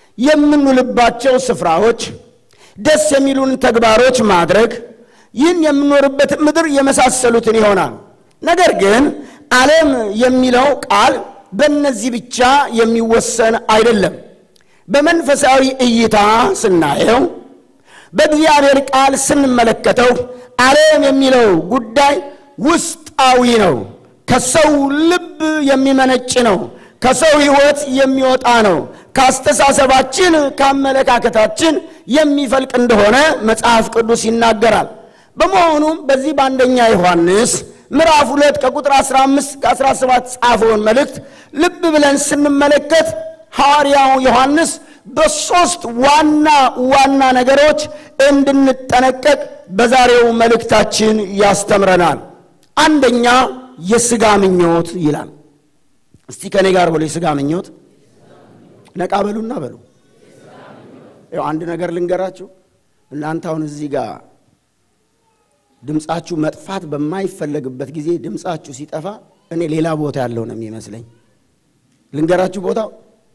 የምንውልባቸው ስፍራዎች፣ ደስ የሚሉን ተግባሮች ማድረግ፣ ይህን የምንኖርበት ምድር የመሳሰሉትን ይሆናል። ነገር ግን ዓለም የሚለው ቃል በእነዚህ ብቻ የሚወሰን አይደለም። በመንፈሳዊ እይታ ስናየው፣ በእግዚአብሔር ቃል ስንመለከተው ዓለም የሚለው ጉዳይ ውስጣዊ ነው። ከሰው ልብ የሚመነጭ ነው። ከሰው ሕይወት የሚወጣ ነው። ካስተሳሰባችን ካመለካከታችን የሚፈልቅ እንደሆነ መጽሐፍ ቅዱስ ይናገራል። በመሆኑም በዚህ በአንደኛ ዮሐንስ ምዕራፍ 2 ከቁጥር 15 ከ17 ጻፈውን መልእክት ልብ ብለን ስንመለከት ሐዋርያው ዮሐንስ በሶስት ዋና ነገሮች እንድንጠነቀቅ በዛሬው መልእክታችን ያስተምረናል። አንደኛ የሥጋ ምኞት ይላል። እስቲ ከኔ ጋር በሉ የሥጋ ምኞት። ነቃ በሉና በሉ። ያው አንድ ነገር ልንገራችሁ። እናንተ አሁን እዚህ ጋር ድምጻችሁ መጥፋት በማይፈልግበት ጊዜ ድምጻችሁ ሲጠፋ እኔ ሌላ ቦታ ያለው ነው የሚመስለኝ። ልንገራችሁ፣ ቦታው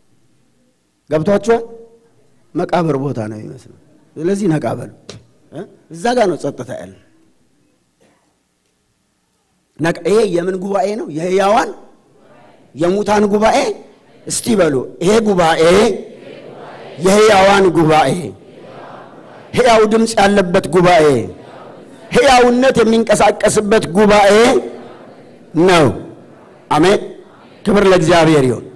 ገብቷችኋል? መቃብር ቦታ ነው የሚመስለው። ስለዚህ ነቃ በሉ። እዛ ጋር ነው ጸጥታ ያለው። ነቃ። ይሄ የምን ጉባኤ ነው? የሕያዋን የሙታን ጉባኤ። እስቲ በሉ ይሄ ጉባኤ የሕያዋን ጉባኤ፣ ሕያው ድምጽ ያለበት ጉባኤ፣ ሕያውነት የሚንቀሳቀስበት ጉባኤ ነው። አሜን። ክብር ለእግዚአብሔር ይሁን።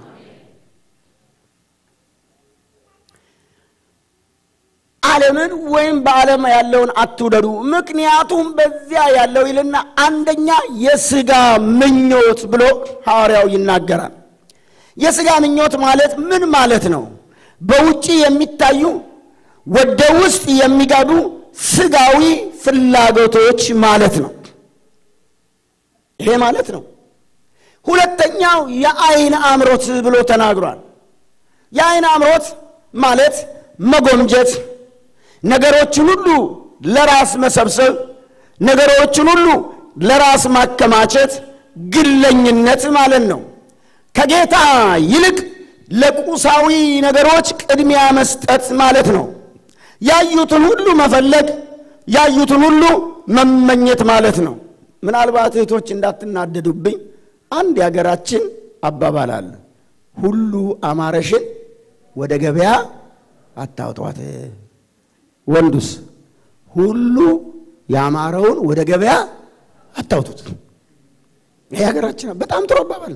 ዓለምን ወይም በዓለም ያለውን አትውደዱ፣ ምክንያቱም በዚያ ያለው ይልና አንደኛ የሥጋ ምኞት ብሎ ሐዋርያው ይናገራል። የሥጋ ምኞት ማለት ምን ማለት ነው? በውጪ የሚታዩ ወደ ውስጥ የሚገቡ ሥጋዊ ፍላጎቶች ማለት ነው። ይሄ ማለት ነው። ሁለተኛው የዓይን አምሮት ብሎ ተናግሯል። የዓይን አምሮት ማለት መጎምጀት፣ ነገሮችን ሁሉ ለራስ መሰብሰብ፣ ነገሮችን ሁሉ ለራስ ማከማቸት፣ ግለኝነት ማለት ነው። ከጌታ ይልቅ ለቁሳዊ ነገሮች ቅድሚያ መስጠት ማለት ነው። ያዩትን ሁሉ መፈለግ፣ ያዩትን ሁሉ መመኘት ማለት ነው። ምናልባት እህቶች እንዳትናደዱብኝ አንድ ያገራችን አባባል አለ። ሁሉ አማረሽን ወደ ገበያ አታውጧት። ወንዱስ ሁሉ ያማረውን ወደ ገበያ አታውጡት። ይሄ ያገራችን በጣም ጥሩ አባባል፣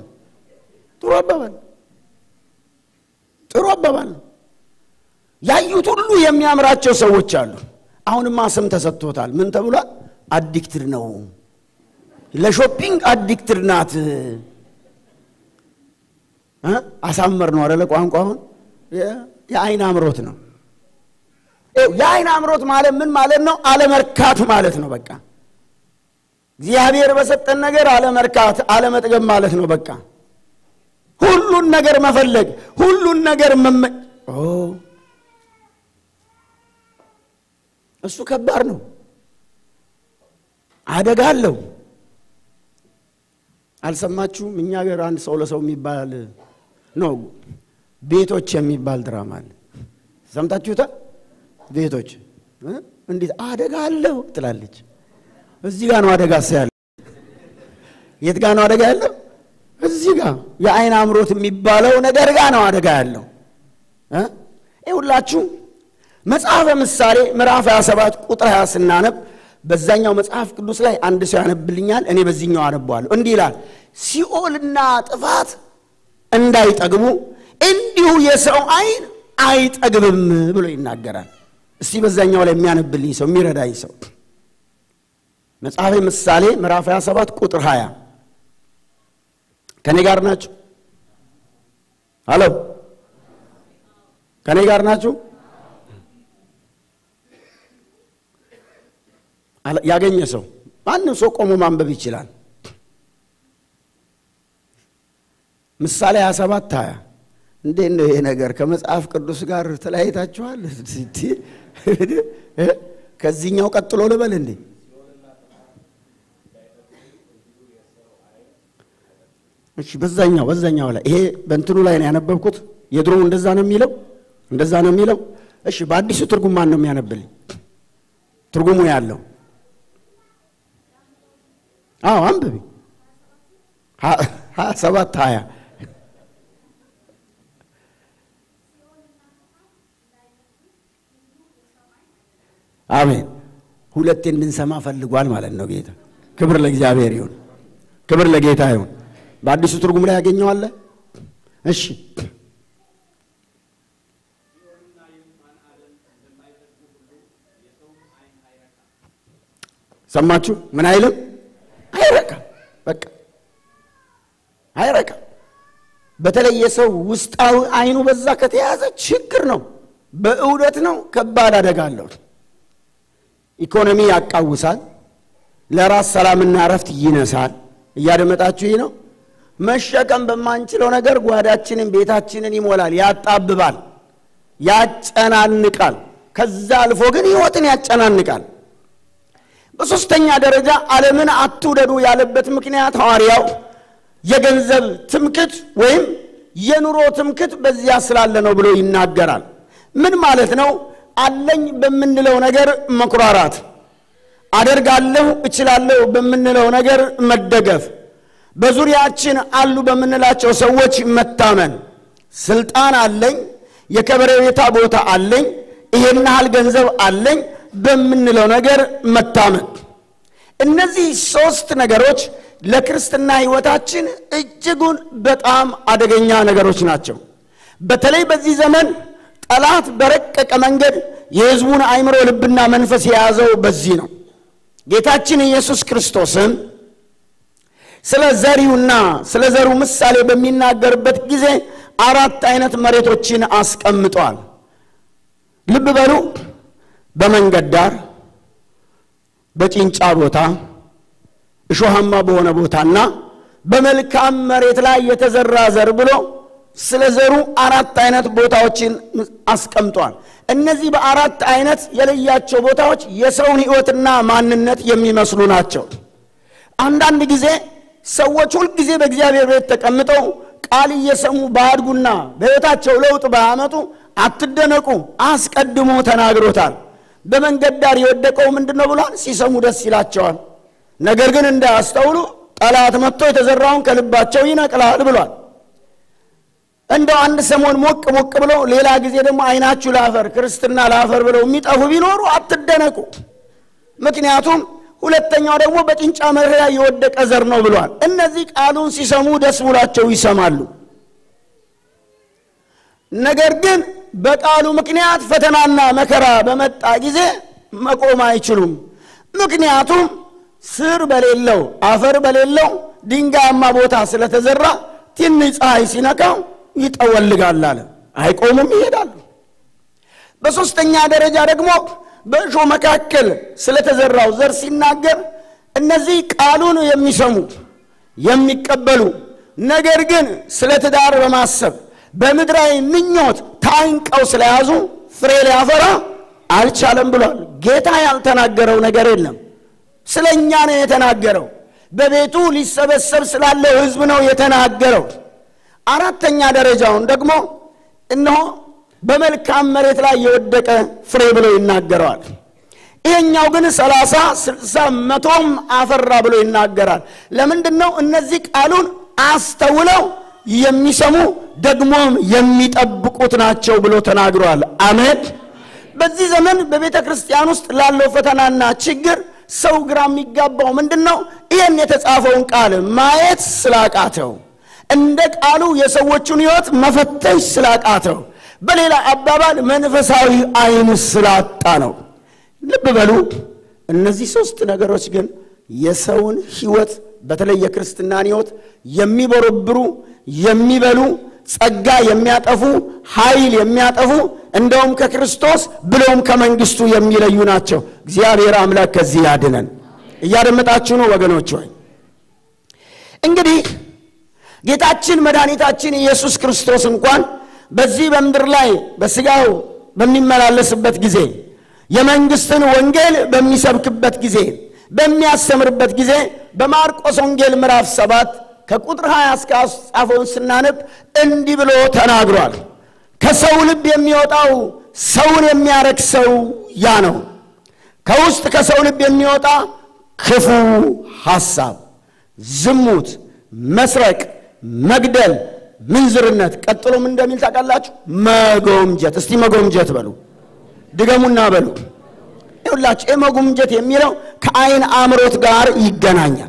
ጥሩ አባባል። ያዩት ሁሉ የሚያምራቸው ሰዎች አሉ። አሁንማ ስም ተሰጥቶታል። ምን ተብሏል? አዲክትድ ነው፣ ለሾፒንግ አዲክትድ ናት። አሳመር ነው አይደል? ቋንቋውን የዓይን አምሮት ነው። የዓይን አምሮት ማለት ምን ማለት ነው? አለመርካት ማለት ነው። በቃ እግዚአብሔር በሰጠን ነገር አለመርካት፣ አለመጥገብ ማለት ነው። በቃ ሁሉን ነገር መፈለግ፣ ሁሉን ነገር እሱ ከባድ ነው፣ አደጋ አለው። አልሰማችሁም? እኛ ሀገር አንድ ሰው ለሰው የሚባል ነው ቤቶች የሚባል ድራማ አለ። ሰምታችሁታል? ቤቶች እንዴት አደጋ አለው ትላለች። እዚህ ጋር ነው አደጋ ያለው። የት ጋር ነው አደጋ ያለው? እዚህ ጋር የዓይን አምሮት የሚባለው ነገር ጋር ነው አደጋ ያለው። ይኸውላችሁ መጽሐፈ ምሳሌ ምዕራፍ 27 ቁጥር 20 ስናነብ በዛኛው መጽሐፍ ቅዱስ ላይ አንድ ሰው ያነብልኛል፣ እኔ በዚህኛው አነባለሁ። እንዲህ ይላል፣ ሲኦልና ጥፋት እንዳይጠግቡ እንዲሁ የሰው ዓይን አይጠግብም ብሎ ይናገራል። እስቲ በዛኛው ላይ የሚያነብልኝ ሰው የሚረዳኝ ሰው መጽሐፈ ምሳሌ ምዕራፍ 27 ቁጥር 20 ከኔ ጋር ናችሁ? አሎ ከኔ ጋር ናችሁ? ያገኘ ሰው ማንም ሰው ቆሞ ማንበብ ይችላል። ምሳሌ 27 20 እንዴት ነው ይሄ ነገር? ከመጽሐፍ ቅዱስ ጋር ተለያይታችኋል? ከዚህኛው ቀጥሎ ልበል እንዴ? እሺ በዛኛው ላይ ይሄ በእንትኑ ላይ ነው ያነበብኩት። የድሮው እንደዛ ነው የሚለው። እሺ በአዲሱ ትርጉም ማን ነው የሚያነብልኝ? ትርጉሙ ያለው አንብቢ 27 20 አሜን። ሁለቴ እንድንሰማ ፈልጓል ማለት ነው ጌታ። ክብር ለእግዚአብሔር ይሁን፣ ክብር ለጌታ ይሁን። በአዲሱ ትርጉም ላይ ያገኘዋል። እሺ ሰማችሁ? ምን አይልም? አይረካም። በቃ አይረካም። በተለይ የሰው ውስጣዊ ዓይኑ በዛ ከተያዘ ችግር ነው፣ በእውነት ነው፣ ከባድ አደጋ አለው። ኢኮኖሚ ያቃውሳል፣ ለራስ ሰላምና ረፍት ይነሳል። እያደመጣችሁ ይሄ ነው። መሸከም በማንችለው ነገር ጓዳችንን ቤታችንን ይሞላል፣ ያጣብባል፣ ያጨናንቃል። ከዛ አልፎ ግን ሕይወትን ያጨናንቃል። በሶስተኛ ደረጃ ዓለምን አትውደዱ ያለበት ምክንያት ሐዋርያው የገንዘብ ትምክት ወይም የኑሮ ትምክት በዚያ ስላለ ነው ብሎ ይናገራል። ምን ማለት ነው? አለኝ በምንለው ነገር መኩራራት፣ አደርጋለሁ እችላለሁ በምንለው ነገር መደገፍ፣ በዙሪያችን አሉ በምንላቸው ሰዎች መታመን፣ ስልጣን አለኝ፣ የከበሬታ ቦታ አለኝ፣ ይሄን ያህል ገንዘብ አለኝ በምንለው ነገር መታመን። እነዚህ ሶስት ነገሮች ለክርስትና ሕይወታችን እጅጉን በጣም አደገኛ ነገሮች ናቸው። በተለይ በዚህ ዘመን ጠላት በረቀቀ መንገድ የሕዝቡን አእምሮ ልብና መንፈስ የያዘው በዚህ ነው። ጌታችን ኢየሱስ ክርስቶስም ስለ ዘሪውና ስለ ዘሩ ምሳሌ በሚናገርበት ጊዜ አራት አይነት መሬቶችን አስቀምጧል። ልብ በሉ። በመንገድ ዳር፣ በጭንጫ ቦታ፣ እሾሃማ በሆነ ቦታና በመልካም መሬት ላይ የተዘራ ዘር ብሎ ስለ ዘሩ አራት አይነት ቦታዎችን አስቀምጧል። እነዚህ በአራት አይነት የለያቸው ቦታዎች የሰውን ሕይወትና ማንነት የሚመስሉ ናቸው። አንዳንድ ጊዜ ሰዎች ሁሉ ጊዜ በእግዚአብሔር ቤት ተቀምጠው ቃል እየሰሙ ባድጉና በሕይወታቸው ለውጥ ባያመጡ አትደነቁ፣ አስቀድሞ ተናግሮታል። በመንገድ ዳር የወደቀው ምንድነው ብሏል? ሲሰሙ ደስ ይላቸዋል፣ ነገር ግን እንዳያስተውሉ ጠላት መጥቶ የተዘራውን ከልባቸው ይነቅላል ብሏል። እንደው አንድ ሰሞን ሞቅ ብሎ ሌላ ጊዜ ደግሞ አይናችሁ ላፈር ክርስትና ላፈር ብለው የሚጠፉ ቢኖሩ አትደነቁ። ምክንያቱም ሁለተኛው ደግሞ በጭንጫ መሬት ላይ የወደቀ ዘር ነው ብሏል። እነዚህ ቃሉን ሲሰሙ ደስ ብሏቸው ይሰማሉ፣ ነገር ግን በቃሉ ምክንያት ፈተናና መከራ በመጣ ጊዜ መቆም አይችሉም። ምክንያቱም ስር በሌለው አፈር በሌለው ድንጋያማ ቦታ ስለተዘራ ትንሽ ፀሐይ ሲነካው ይጠወልጋል አለ፣ አይቆሙም፣ ይሄዳሉ። በሶስተኛ ደረጃ ደግሞ በእሾህ መካከል ስለተዘራው ዘር ሲናገር እነዚህ ቃሉን የሚሰሙ የሚቀበሉ ነገር ግን ስለ ትዳር በማሰብ በምድራዊ ምኞት ታንቀው ስለያዙ ፍሬ ሊያፈራ አልቻለም ብሏል። ጌታ ያልተናገረው ነገር የለም፣ ስለኛ ነው የተናገረው። በቤቱ ሊሰበሰብ ስላለው ሕዝብ ነው የተናገረው። አራተኛ ደረጃውን ደግሞ እነሆ በመልካም መሬት ላይ የወደቀ ፍሬ ብሎ ይናገራል። ይሄኛው ግን 30 60 100ም አፈራ ብሎ ይናገራል። ለምንድነው? እነዚህ ቃሉን አስተውለው የሚሰሙ ደግሞም የሚጠብቁት ናቸው ብሎ ተናግሯል። አሜን። በዚህ ዘመን በቤተ ክርስቲያን ውስጥ ላለው ፈተናና ችግር ሰው ግራ የሚጋባው ምንድነው? ይሄን የተጻፈውን ቃል ማየት ስላቃተው፣ እንደ ቃሉ የሰዎችን ሕይወት መፈተሽ ስላቃተው፣ በሌላ አባባል መንፈሳዊ አይን ስላጣ ነው። ልብ በሉ፣ እነዚህ ሶስት ነገሮች ግን የሰውን ሕይወት በተለይ የክርስትናን ሕይወት የሚበረብሩ የሚበሉ ጸጋ የሚያጠፉ ኃይል የሚያጠፉ እንደውም ከክርስቶስ ብሎም ከመንግስቱ የሚለዩ ናቸው። እግዚአብሔር አምላክ ከዚህ ያድነን። እያደመጣችሁ ነው ወገኖች ሆይ? እንግዲህ ጌታችን መድኃኒታችን ኢየሱስ ክርስቶስ እንኳን በዚህ በምድር ላይ በስጋው በሚመላለስበት ጊዜ የመንግስትን ወንጌል በሚሰብክበት ጊዜ በሚያስተምርበት ጊዜ በማርቆስ ወንጌል ምዕራፍ 7 ከቁጥር 20 እስከ ጻፈውን ስናነብ እንዲህ ብሎ ተናግሯል። ከሰው ልብ የሚወጣው ሰውን የሚያረክ ሰው ያ ነው። ከውስጥ ከሰው ልብ የሚወጣ ክፉ ሐሳብ፣ ዝሙት፣ መስረቅ፣ መግደል፣ ምንዝርነት፣ ቀጥሎም እንደሚል ታውቃላችሁ መጎምጀት። እስቲ መጎምጀት በሉ፣ ድገሙና በሉ። ይኸውላችሁ መጎምጀት የሚለው ከዓይን አምሮት ጋር ይገናኛል።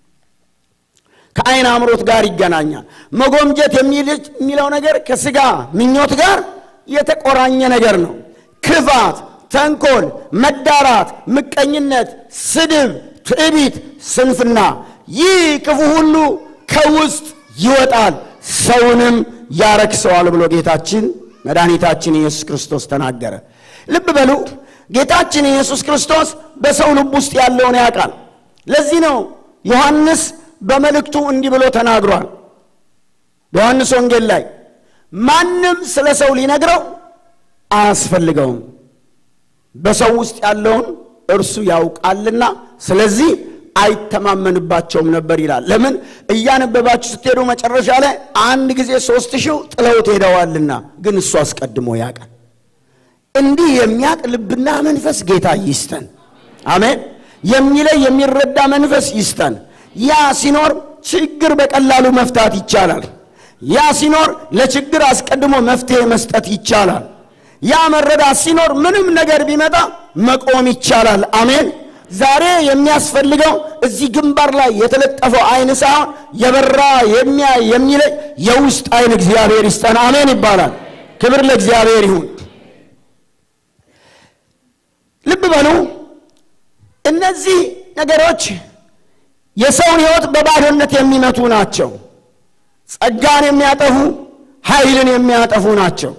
ከዓይን አምሮት ጋር ይገናኛል። መጎምጀት የሚለው ነገር ከስጋ ምኞት ጋር የተቆራኘ ነገር ነው። ክፋት፣ ተንኮል፣ መዳራት፣ ምቀኝነት፣ ስድብ፣ ትዕቢት፣ ስንፍና፣ ይህ ክፉ ሁሉ ከውስጥ ይወጣል ሰውንም ያረክሰዋል ብሎ ጌታችን መድኃኒታችን ኢየሱስ ክርስቶስ ተናገረ። ልብ በሉ፣ ጌታችን ኢየሱስ ክርስቶስ በሰው ልብ ውስጥ ያለውን ያውቃል። ለዚህ ነው ዮሐንስ በመልእክቱ እንዲህ ብሎ ተናግሯል። ዮሐንስ ወንጌል ላይ ማንም ስለ ሰው ሊነግረው አያስፈልገውም፣ በሰው ውስጥ ያለውን እርሱ ያውቃልና ስለዚህ አይተማመንባቸውም ነበር ይላል። ለምን? እያነበባችሁ ስትሄዱ መጨረሻ ላይ አንድ ጊዜ 3000 ጥለውት ሄደዋልና ግን እሱ አስቀድሞ ያውቃል። እንዲህ የሚያውቅ ልብና መንፈስ ጌታ ይስጠን። አሜን። የሚለይ የሚረዳ መንፈስ ይስጠን። ያ ሲኖር ችግር በቀላሉ መፍታት ይቻላል። ያ ሲኖር ለችግር አስቀድሞ መፍትሄ መስጠት ይቻላል። ያ መረዳት ሲኖር ምንም ነገር ቢመጣ መቆም ይቻላል። አሜን። ዛሬ የሚያስፈልገው እዚህ ግንባር ላይ የተለጠፈው አይን ሳይሆን የበራ የሚለይ የውስጥ አይን እግዚአብሔር ይስጠን። አሜን ይባላል። ክብር ለእግዚአብሔር ይሁን። ልብ በሉ፣ እነዚህ ነገሮች የሰውን ሕይወት በባዶነት የሚመቱ ናቸው። ጸጋን የሚያጠፉ ኃይልን የሚያጠፉ ናቸው።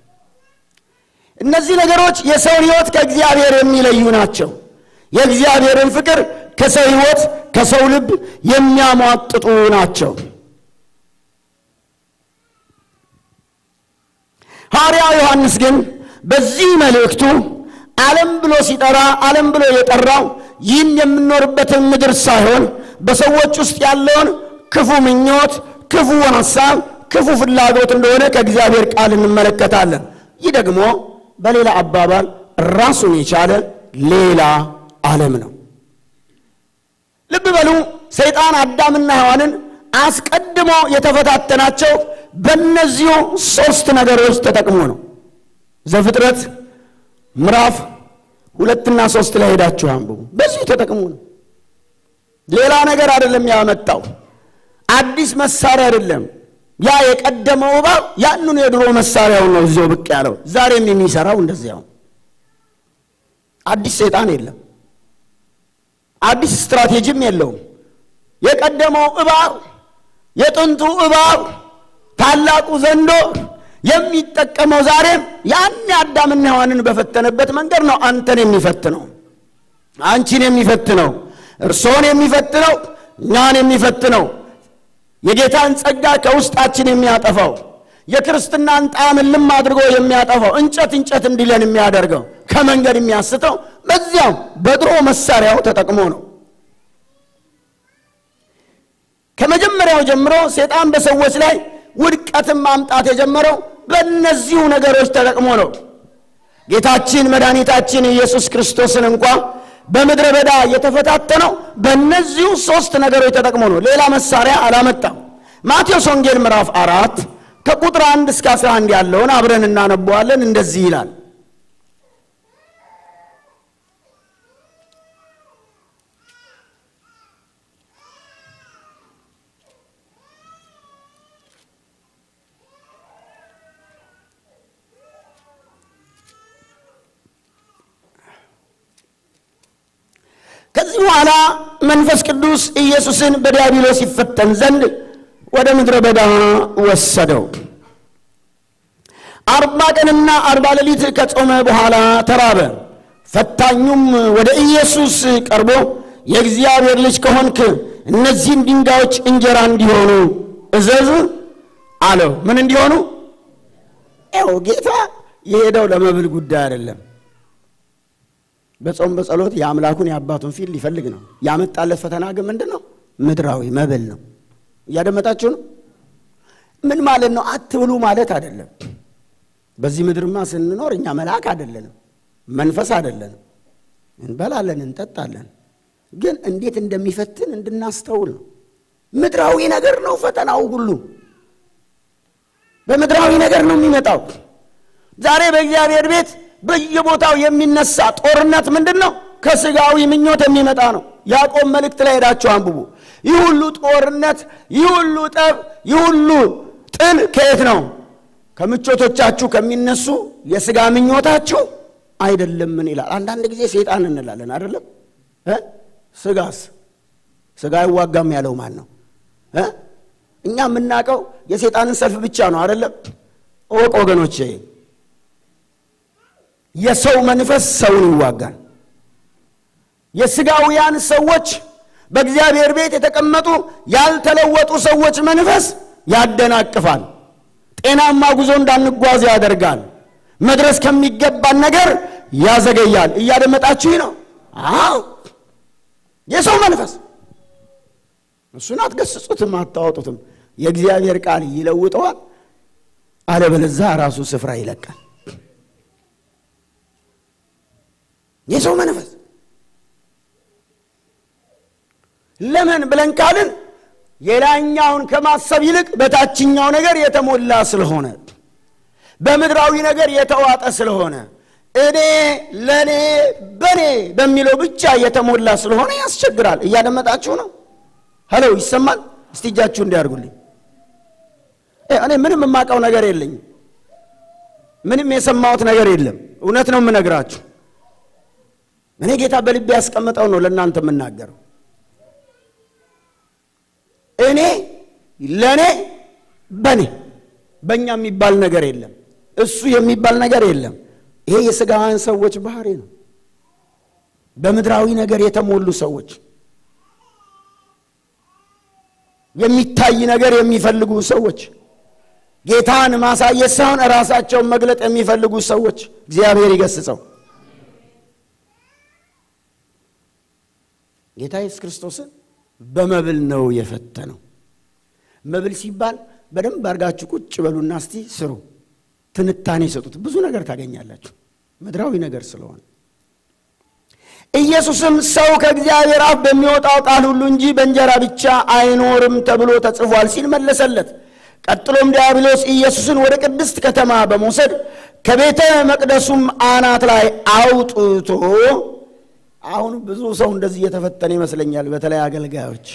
እነዚህ ነገሮች የሰውን ሕይወት ከእግዚአብሔር የሚለዩ ናቸው። የእግዚአብሔርን ፍቅር ከሰው ሕይወት ከሰው ልብ የሚያሟጥጡ ናቸው። ሐዋርያው ዮሐንስ ግን በዚህ መልእክቱ ዓለም ብሎ ሲጠራ ዓለም ብሎ የጠራው ይህን የምንኖርበትን ምድር ሳይሆን በሰዎች ውስጥ ያለውን ክፉ ምኞት፣ ክፉ ሐሳብ፣ ክፉ ፍላጎት እንደሆነ ከእግዚአብሔር ቃል እንመለከታለን። ይህ ደግሞ በሌላ አባባል ራሱን የቻለ ሌላ ዓለም ነው። ልብ በሉ፣ ሰይጣን አዳምና ሔዋንን አስቀድሞ የተፈታተናቸው በእነዚሁ 3 ነገሮች ተጠቅሞ ነው። ዘፍጥረት ምዕራፍ 2 እና 3 ላይ ሄዳችሁ አንብቡ። በዚህ ተጠቅሞ ነው። ሌላ ነገር አይደለም ያመጣው፣ አዲስ መሳሪያ አይደለም። ያ የቀደመው እባብ ያንኑ የድሮ መሳሪያው ነው እዚያው ብቅ ያለው። ዛሬም የሚሰራው እንደዚያው። አዲስ ሰይጣን የለም፣ አዲስ ስትራቴጂም የለውም። የቀደመው እባብ፣ የጥንቱ እባብ፣ ታላቁ ዘንዶ የሚጠቀመው ዛሬም ያን አዳምና ሔዋንን በፈተነበት መንገድ ነው አንተን የሚፈትነው፣ አንቺን የሚፈትነው፣ እርሶን የሚፈትነው፣ እኛን የሚፈትነው፣ የጌታን ጸጋ ከውስጣችን የሚያጠፋው፣ የክርስትናን ጣዕም ልም አድርጎ የሚያጠፋው፣ እንጨት እንዲለን የሚያደርገው፣ ከመንገድ የሚያስተው በዚያው በድሮ መሳሪያው ተጠቅሞ ነው። ከመጀመሪያው ጀምሮ ሰይጣን በሰዎች ላይ ውድቀትን ማምጣት የጀመረው በእነዚሁ ነገሮች ተጠቅሞ ነው። ጌታችን መድኃኒታችን ኢየሱስ ክርስቶስን እንኳን በምድረ በዳ የተፈታተነው በእነዚሁ 3 ነገሮች ተጠቅሞ ነው። ሌላ መሳሪያ አላመጣም። ማቴዎስ ወንጌል ምዕራፍ 4 ከቁጥር 1 እስከ 11 ያለውን አብረን እናነበዋለን። እንደዚህ ይላል። ከዚህ በኋላ መንፈስ ቅዱስ ኢየሱስን በዲያብሎስ ይፈተን ዘንድ ወደ ምድረ በዳ ወሰደው። 40 ቀንና 40 ሌሊት ከጾመ በኋላ ተራበ። ፈታኙም ወደ ኢየሱስ ቀርቦ የእግዚአብሔር ልጅ ከሆንክ እነዚህን ድንጋዮች እንጀራ እንዲሆኑ እዘዝ አለው። ምን እንዲሆኑ? ጌታ የሄደው ለመብል ጉዳይ አይደለም። በጾም በጸሎት የአምላኩን የአባቱን ፊት ሊፈልግ ነው። ያመጣለት ፈተና ግን ምንድነው? ምድራዊ መብል ነው። ያደመጣችሁ ነው? ምን ማለት ነው? አትብሉ ማለት አይደለም። በዚህ ምድርማ ስንኖር እኛ መልአክ አይደለንም፣ መንፈስ አይደለንም። እንበላለን፣ እንጠጣለን። ግን እንዴት እንደሚፈትን እንድናስተውል ነው። ምድራዊ ነገር ነው ፈተናው ሁሉ። በምድራዊ ነገር ነው የሚመጣው። ዛሬ በእግዚአብሔር ቤት በየቦታው የሚነሳ ጦርነት ምንድነው? ከስጋዊ ምኞት የሚመጣ ነው። ያዕቆብ መልእክት ላይ ሄዳችሁ አንብቡ። ይህ ሁሉ ጦርነት፣ ይህ ሁሉ ጠብ፣ ይህ ሁሉ ጥል ከየት ነው? ከምቾቶቻችሁ ከሚነሱ የስጋ ምኞታችሁ አይደለም ምን ይላል? አንዳንድ ጊዜ ሰይጣን እንላለን አይደለም? ስጋስ ስጋ ይዋጋም ያለው ማን ነው? እኛ የምናውቀው የሰይጣንን ሰልፍ ብቻ ነው አይደለም? ወገኖቼ የሰው መንፈስ ሰውን ይዋጋል። የስጋውያን ሰዎች በእግዚአብሔር ቤት የተቀመጡ ያልተለወጡ ሰዎች መንፈስ ያደናቅፋል። ጤናማ ጉዞ እንዳንጓዝ ያደርጋል። መድረስ ከሚገባን ነገር ያዘገያል። እያደመጣችሁ ነው? አዎ፣ የሰው መንፈስ እሱን አትገስጹትም፣ አታወጡትም። የእግዚአብሔር ቃል ይለውጠዋል፣ አለበለዚያ ራሱ ስፍራ ይለቃል። የሰው መንፈስ ለምን ብለን ካልን የላኛውን ከማሰብ ይልቅ በታችኛው ነገር የተሞላ ስለሆነ፣ በምድራዊ ነገር የተዋጠ ስለሆነ፣ እኔ ለኔ በኔ በሚለው ብቻ የተሞላ ስለሆነ ያስቸግራል። እያደመጣችሁ ነው? ሄሎ፣ ይሰማል? እስቲ እጃችሁ እንዲያርጉልኝ። እኔ ምንም የማውቀው ነገር የለኝም፣ ምንም የሰማሁት ነገር የለም። እውነት ነው የምነግራችሁ። እኔ ጌታ በልቤ ያስቀመጠው ነው ለእናንተ የምናገረው። እኔ ለኔ በኔ በእኛ የሚባል ነገር የለም፣ እሱ የሚባል ነገር የለም። ይሄ የሥጋውያን ሰዎች ባህሪ ነው። በምድራዊ ነገር የተሞሉ ሰዎች የሚታይ ነገር የሚፈልጉ ሰዎች ጌታን ማሳየት ሳይሆን ራሳቸውን መግለጥ የሚፈልጉ ሰዎች እግዚአብሔር ይገስጸው። ጌታ ኢየሱስ ክርስቶስን በመብል ነው የፈተነው። መብል ሲባል በደንብ አርጋችሁ ቁጭ በሉና እስቲ ስሩ ትንታኔ ሰጡት። ብዙ ነገር ታገኛላችሁ ምድራዊ ነገር ስለሆነ። ኢየሱስም ሰው ከእግዚአብሔር አፍ በሚወጣው ቃል ሁሉ እንጂ በእንጀራ ብቻ አይኖርም ተብሎ ተጽፏል ሲል መለሰለት። ቀጥሎም ዲያብሎስ ኢየሱስን ወደ ቅድስት ከተማ በመውሰድ ከቤተ መቅደሱም አናት ላይ አውጥቶ አሁን ብዙ ሰው እንደዚህ እየተፈተነ ይመስለኛል። በተለይ አገልጋዮች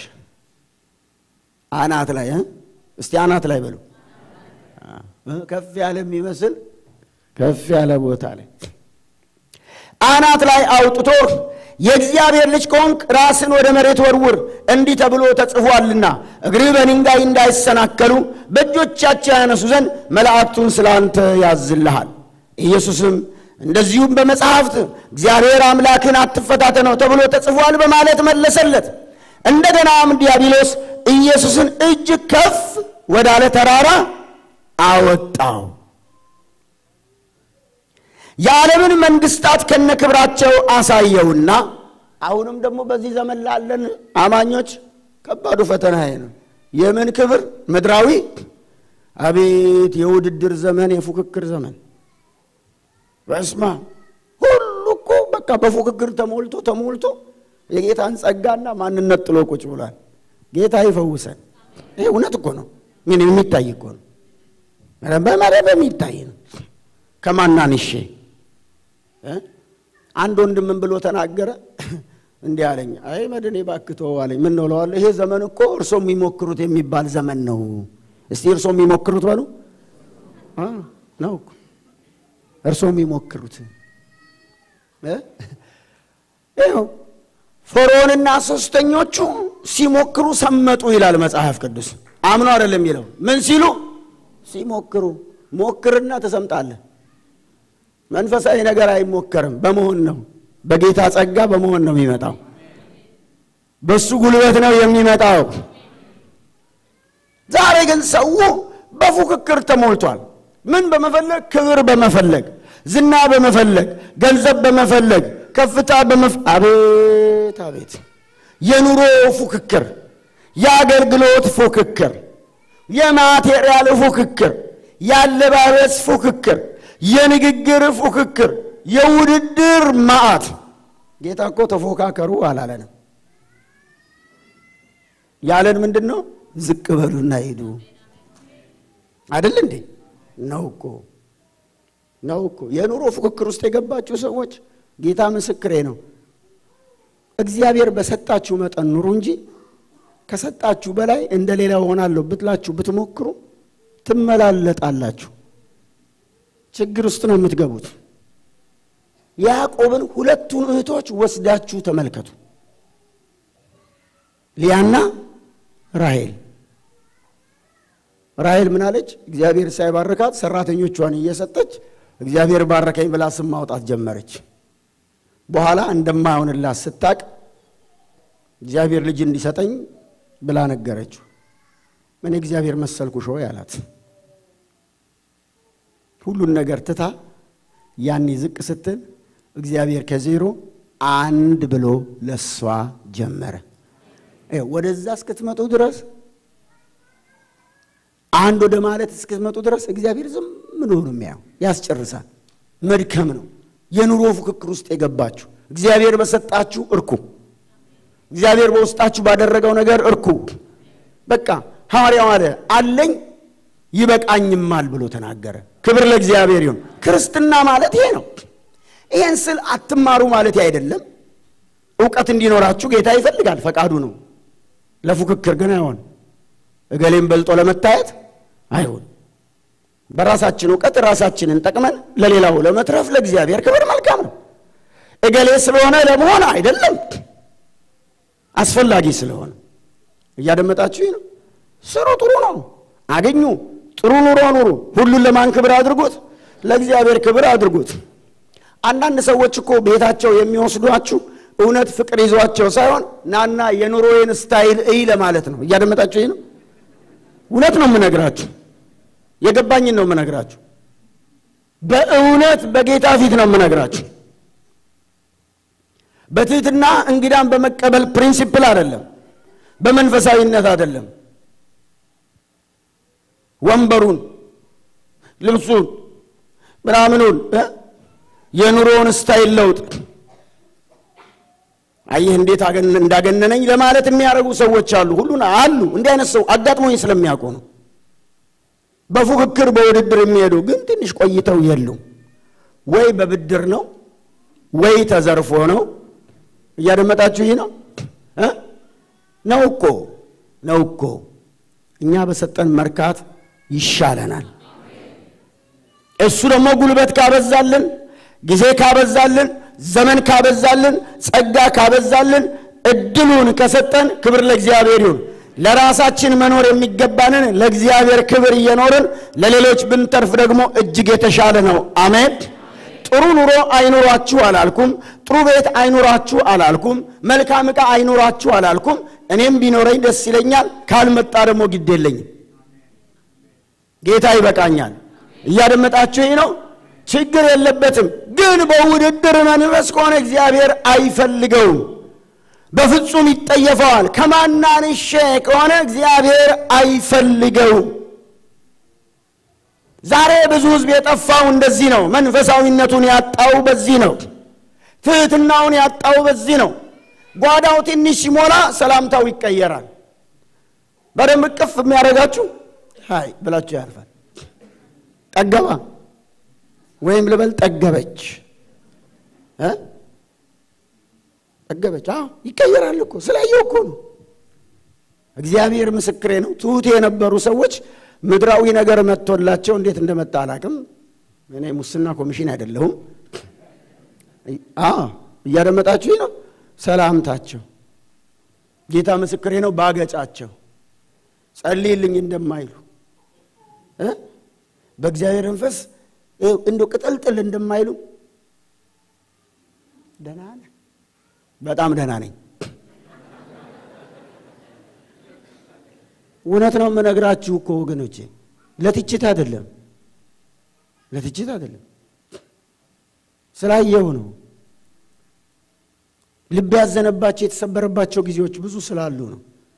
አናት ላይ እስቲ አናት ላይ በሉ ከፍ ያለ የሚመስል ከፍ ያለ ቦታ ላይ አናት ላይ አውጥቶ የእግዚአብሔር ልጅ ከሆንክ ራስን ወደ መሬት ወርውር እንዲህ ተብሎ ተጽፏልና እግርህ በድንጋይ እንዳይሰናከሉ በእጆቻቸው ያነሱ ዘንድ መላእክቱን ስላንተ ያዝልሃል። ኢየሱስም እንደዚሁም በመጽሐፍት እግዚአብሔር አምላክን አትፈታተነው ተብሎ ተጽፏል በማለት መለሰለት። እንደገናም ዲያብሎስ ኢየሱስን እጅግ ከፍ ወዳለ ተራራ አወጣው። የዓለምን መንግስታት ከነክብራቸው አሳየውና አሁንም ደግሞ በዚህ ዘመን ላለን አማኞች ከባዱ ፈተና ነው። የምን ክብር? ምድራዊ። አቤት የውድድር ዘመን የፉክክር ዘመን። በስማ ሁሉ እኮ በቃ በፉክክር ተሞልቶ የጌታን ጸጋና ማንነት ጥሎ ቁጭ ብሏል። ጌታ ይፈውሰን። ይሄ እውነት እኮ ነው። ምን የሚታይ እኮ ነው። በማረብ የሚታይ ነው። ከማናንሽ አንድ ወንድም ምን ብሎ ተናገረ? እንዲህ አለኝ። አይ መድኔ ባክተው አለኝ። ምን ነው ለዋለ? ይሄ ዘመን እኮ እርሱም የሚሞክሩት የሚባል ዘመን ነው። እስቲ እርሱም የሚሞክሩት በሉ ነው እኮ እርሱም የሚሞክሩት ይኸው ፈርዖንና ሶስተኞቹ ሲሞክሩ ሰመጡ ይላል መጽሐፍ ቅዱስ። አምኖ አይደለም ይለው ምን ሲሉ ሲሞክሩ። ሞክርና ተሰምጣለህ። መንፈሳዊ ነገር አይሞከርም፣ በመሆን ነው። በጌታ ጸጋ በመሆን ነው የሚመጣው። በሱ ጉልበት ነው የሚመጣው። ዛሬ ግን ሰው በፉክክር ተሞልቷል። ምን በመፈለግ? ክብር በመፈለግ፣ ዝና በመፈለግ፣ ገንዘብ በመፈለግ፣ ከፍታ አቤት አቤት! የኑሮ ፉክክር፣ የአገልግሎት ፉክክር፣ የማቴሪያል ፉክክር፣ ያለባበስ ፉክክር፣ የንግግር ፉክክር፣ የውድድር ማዕት። ጌታ እኮ ተፎካከሩ አላለንም። ያለን ምንድነው? ዝቅ በሉና ሂዱ አይደል እንዴ? ነው እኮ የኑሮ ፉክክር ውስጥ የገባችሁ ሰዎች ጌታ ምስክሬ ነው። እግዚአብሔር በሰጣችሁ መጠን ኑሩ እንጂ ከሰጣችሁ በላይ እንደሌላው ሆናለሁ ብትላችሁ ብትሞክሩ ትመላለጣላችሁ። ችግር ውስጥ ነው የምትገቡት። ያዕቆብን ሁለቱን እህቶች ወስዳችሁ ተመልከቱ። ሊያና ራሔል ምን አለች? እግዚአብሔር ሳይባርካት ሰራተኞቿን እየሰጠች እግዚአብሔር ባረከኝ ብላ ስም ማውጣት ጀመረች። በኋላ እንደማይሆንላት ስታቅ እግዚአብሔር ልጅ እንዲሰጠኝ ብላ ነገረችው። ምን እግዚአብሔር መሰልኩሽ ሆይ አላት። ሁሉን ነገር ትታ ያኔ ዝቅ ስትል እግዚአብሔር ከዜሮ አንድ ብሎ ለሷ ጀመረ። ወደዛ እስክትመጡ ድረስ አንድ ወደ ማለት እስክትመጡ ድረስ እግዚአብሔር ዝም ብሎ ነው የሚያው። ያስጨርሳል። መድከም ነው። የኑሮ ፉክክር ውስጥ የገባችሁ እግዚአብሔር በሰጣችሁ እርኩ። እግዚአብሔር በውስጣችሁ ባደረገው ነገር እርኩ። በቃ ሐዋርያው አለኝ ይበቃኝማል ብሎ ተናገረ። ክብር ለእግዚአብሔር ይሁን። ክርስትና ማለት ይሄ ነው። ይሄን ስል አትማሩ ማለት አይደለም። ዕውቀት እንዲኖራችሁ ጌታ ይፈልጋል፣ ፈቃዱ ነው። ለፉክክር ግን አይሆን። እገሌም በልጦ ለመታየት አይሆን። በራሳችን ዕውቀት ራሳችንን ጠቅመን ለሌላው ለመትረፍ ለእግዚአብሔር ክብር መልካም ነው። እገሌ ስለሆነ ለመሆን አይደለም፣ አስፈላጊ ስለሆነ። እያደመጣችሁ ነው። ስሩ፣ ጥሩ ነው። አገኙ፣ ጥሩ ኑሮ ኑሩ። ሁሉን ለማን ክብር አድርጉት? ለእግዚአብሔር ክብር አድርጉት። አንዳንድ ሰዎች እኮ ቤታቸው የሚወስዷችሁ እውነት ፍቅር ይዟቸው ሳይሆን ናና የኑሮዬን ስታይል እይ ለማለት ነው። እያደመጣችሁ ነው። እውነት ነው የምነግራችሁ የገባኝን ነው የምነግራችሁ በእውነት በጌታ ፊት ነው የምነግራችሁ በትህትና እንግዳን በመቀበል ፕሪንሲፕል አይደለም በመንፈሳዊነት አይደለም ወንበሩን ልብሱን ምናምኑን የኑሮውን ስታይል ለውጥ አየህ እንዴት እንዳገነነኝ ለማለት የሚያረጉ ሰዎች አሉ ሁሉና አሉ እንዲህ አይነት ሰው አጋጥሞኝ ስለሚያውቁ ነው በፉክክር በውድድር የሚሄዱ ግን ትንሽ ቆይተው የሉ ወይ በብድር ነው ወይ ተዘርፎ ነው ያደመጣችሁ ይሄ ነው እኮ እኛ በሰጠን መርካት ይሻለናል እሱ ደግሞ ጉልበት ካበዛልን ጊዜ ካበዛልን ዘመን ካበዛልን ጸጋ ካበዛልን እድሉን ከሰጠን ክብር ለእግዚአብሔር ይሁን ለራሳችን መኖር የሚገባንን ለእግዚአብሔር ክብር እየኖርን ለሌሎች ብንተርፍ ደግሞ እጅግ የተሻለ ነው አሜን ጥሩ ኑሮ አይኖራችሁ አላልኩም ጥሩ ቤት አይኖራችሁ አላልኩም መልካም ዕቃ አይኖራችሁ አላልኩም እኔም ቢኖረኝ ደስ ይለኛል ካልመጣ ደግሞ ግድ የለኝም ጌታ ይበቃኛል ያደመጣችሁ ይሄ ነው ችግር የለበትም ግን በውድድር መንፈስ ከሆነ እግዚአብሔር አይፈልገው በፍጹም ይጠየፋል ከማናንሽ ከሆነ እግዚአብሔር አይፈልገው ዛሬ ብዙ ህዝብ የጠፋው እንደዚህ ነው መንፈሳዊነቱን ያጣው በዚህ ነው ትህትናውን ያጣው በዚህ ነው ጓዳው ትንሽ ሲሞላ ሰላምታው ይቀየራል በደም ቅፍ የሚያረጋችሁ ሃይ ብላችሁ ያልፋል ጠገባ ወይም ልበል ጠገበች ጠገበች ይቀየራል እኮ ስላየው እኮ ነው እግዚአብሔር ምስክሬ ነው ትሁት የነበሩ ሰዎች ምድራዊ ነገር መጥቶላቸው እንዴት እንደመጣ አላቅም እኔ ሙስና ኮሚሽን አይደለሁም ያደመጣችሁ ነው ሰላምታቸው ጌታ ምስክሬ ነው ባገጫቸው ጸልይልኝ እንደማይሉ በእግዚአብሔር መንፈስ እንዶ ቅጠልጥል እንደማይሉ ደህና ነኝ በጣም ደህና ነኝ እውነት ነው የምነግራችሁ እኮ ወገኖቼ ለትችት አይደለም ስላየው ነው ልብ ያዘነባቸው የተሰበረባቸው ጊዜዎች ብዙ ስላሉ ነው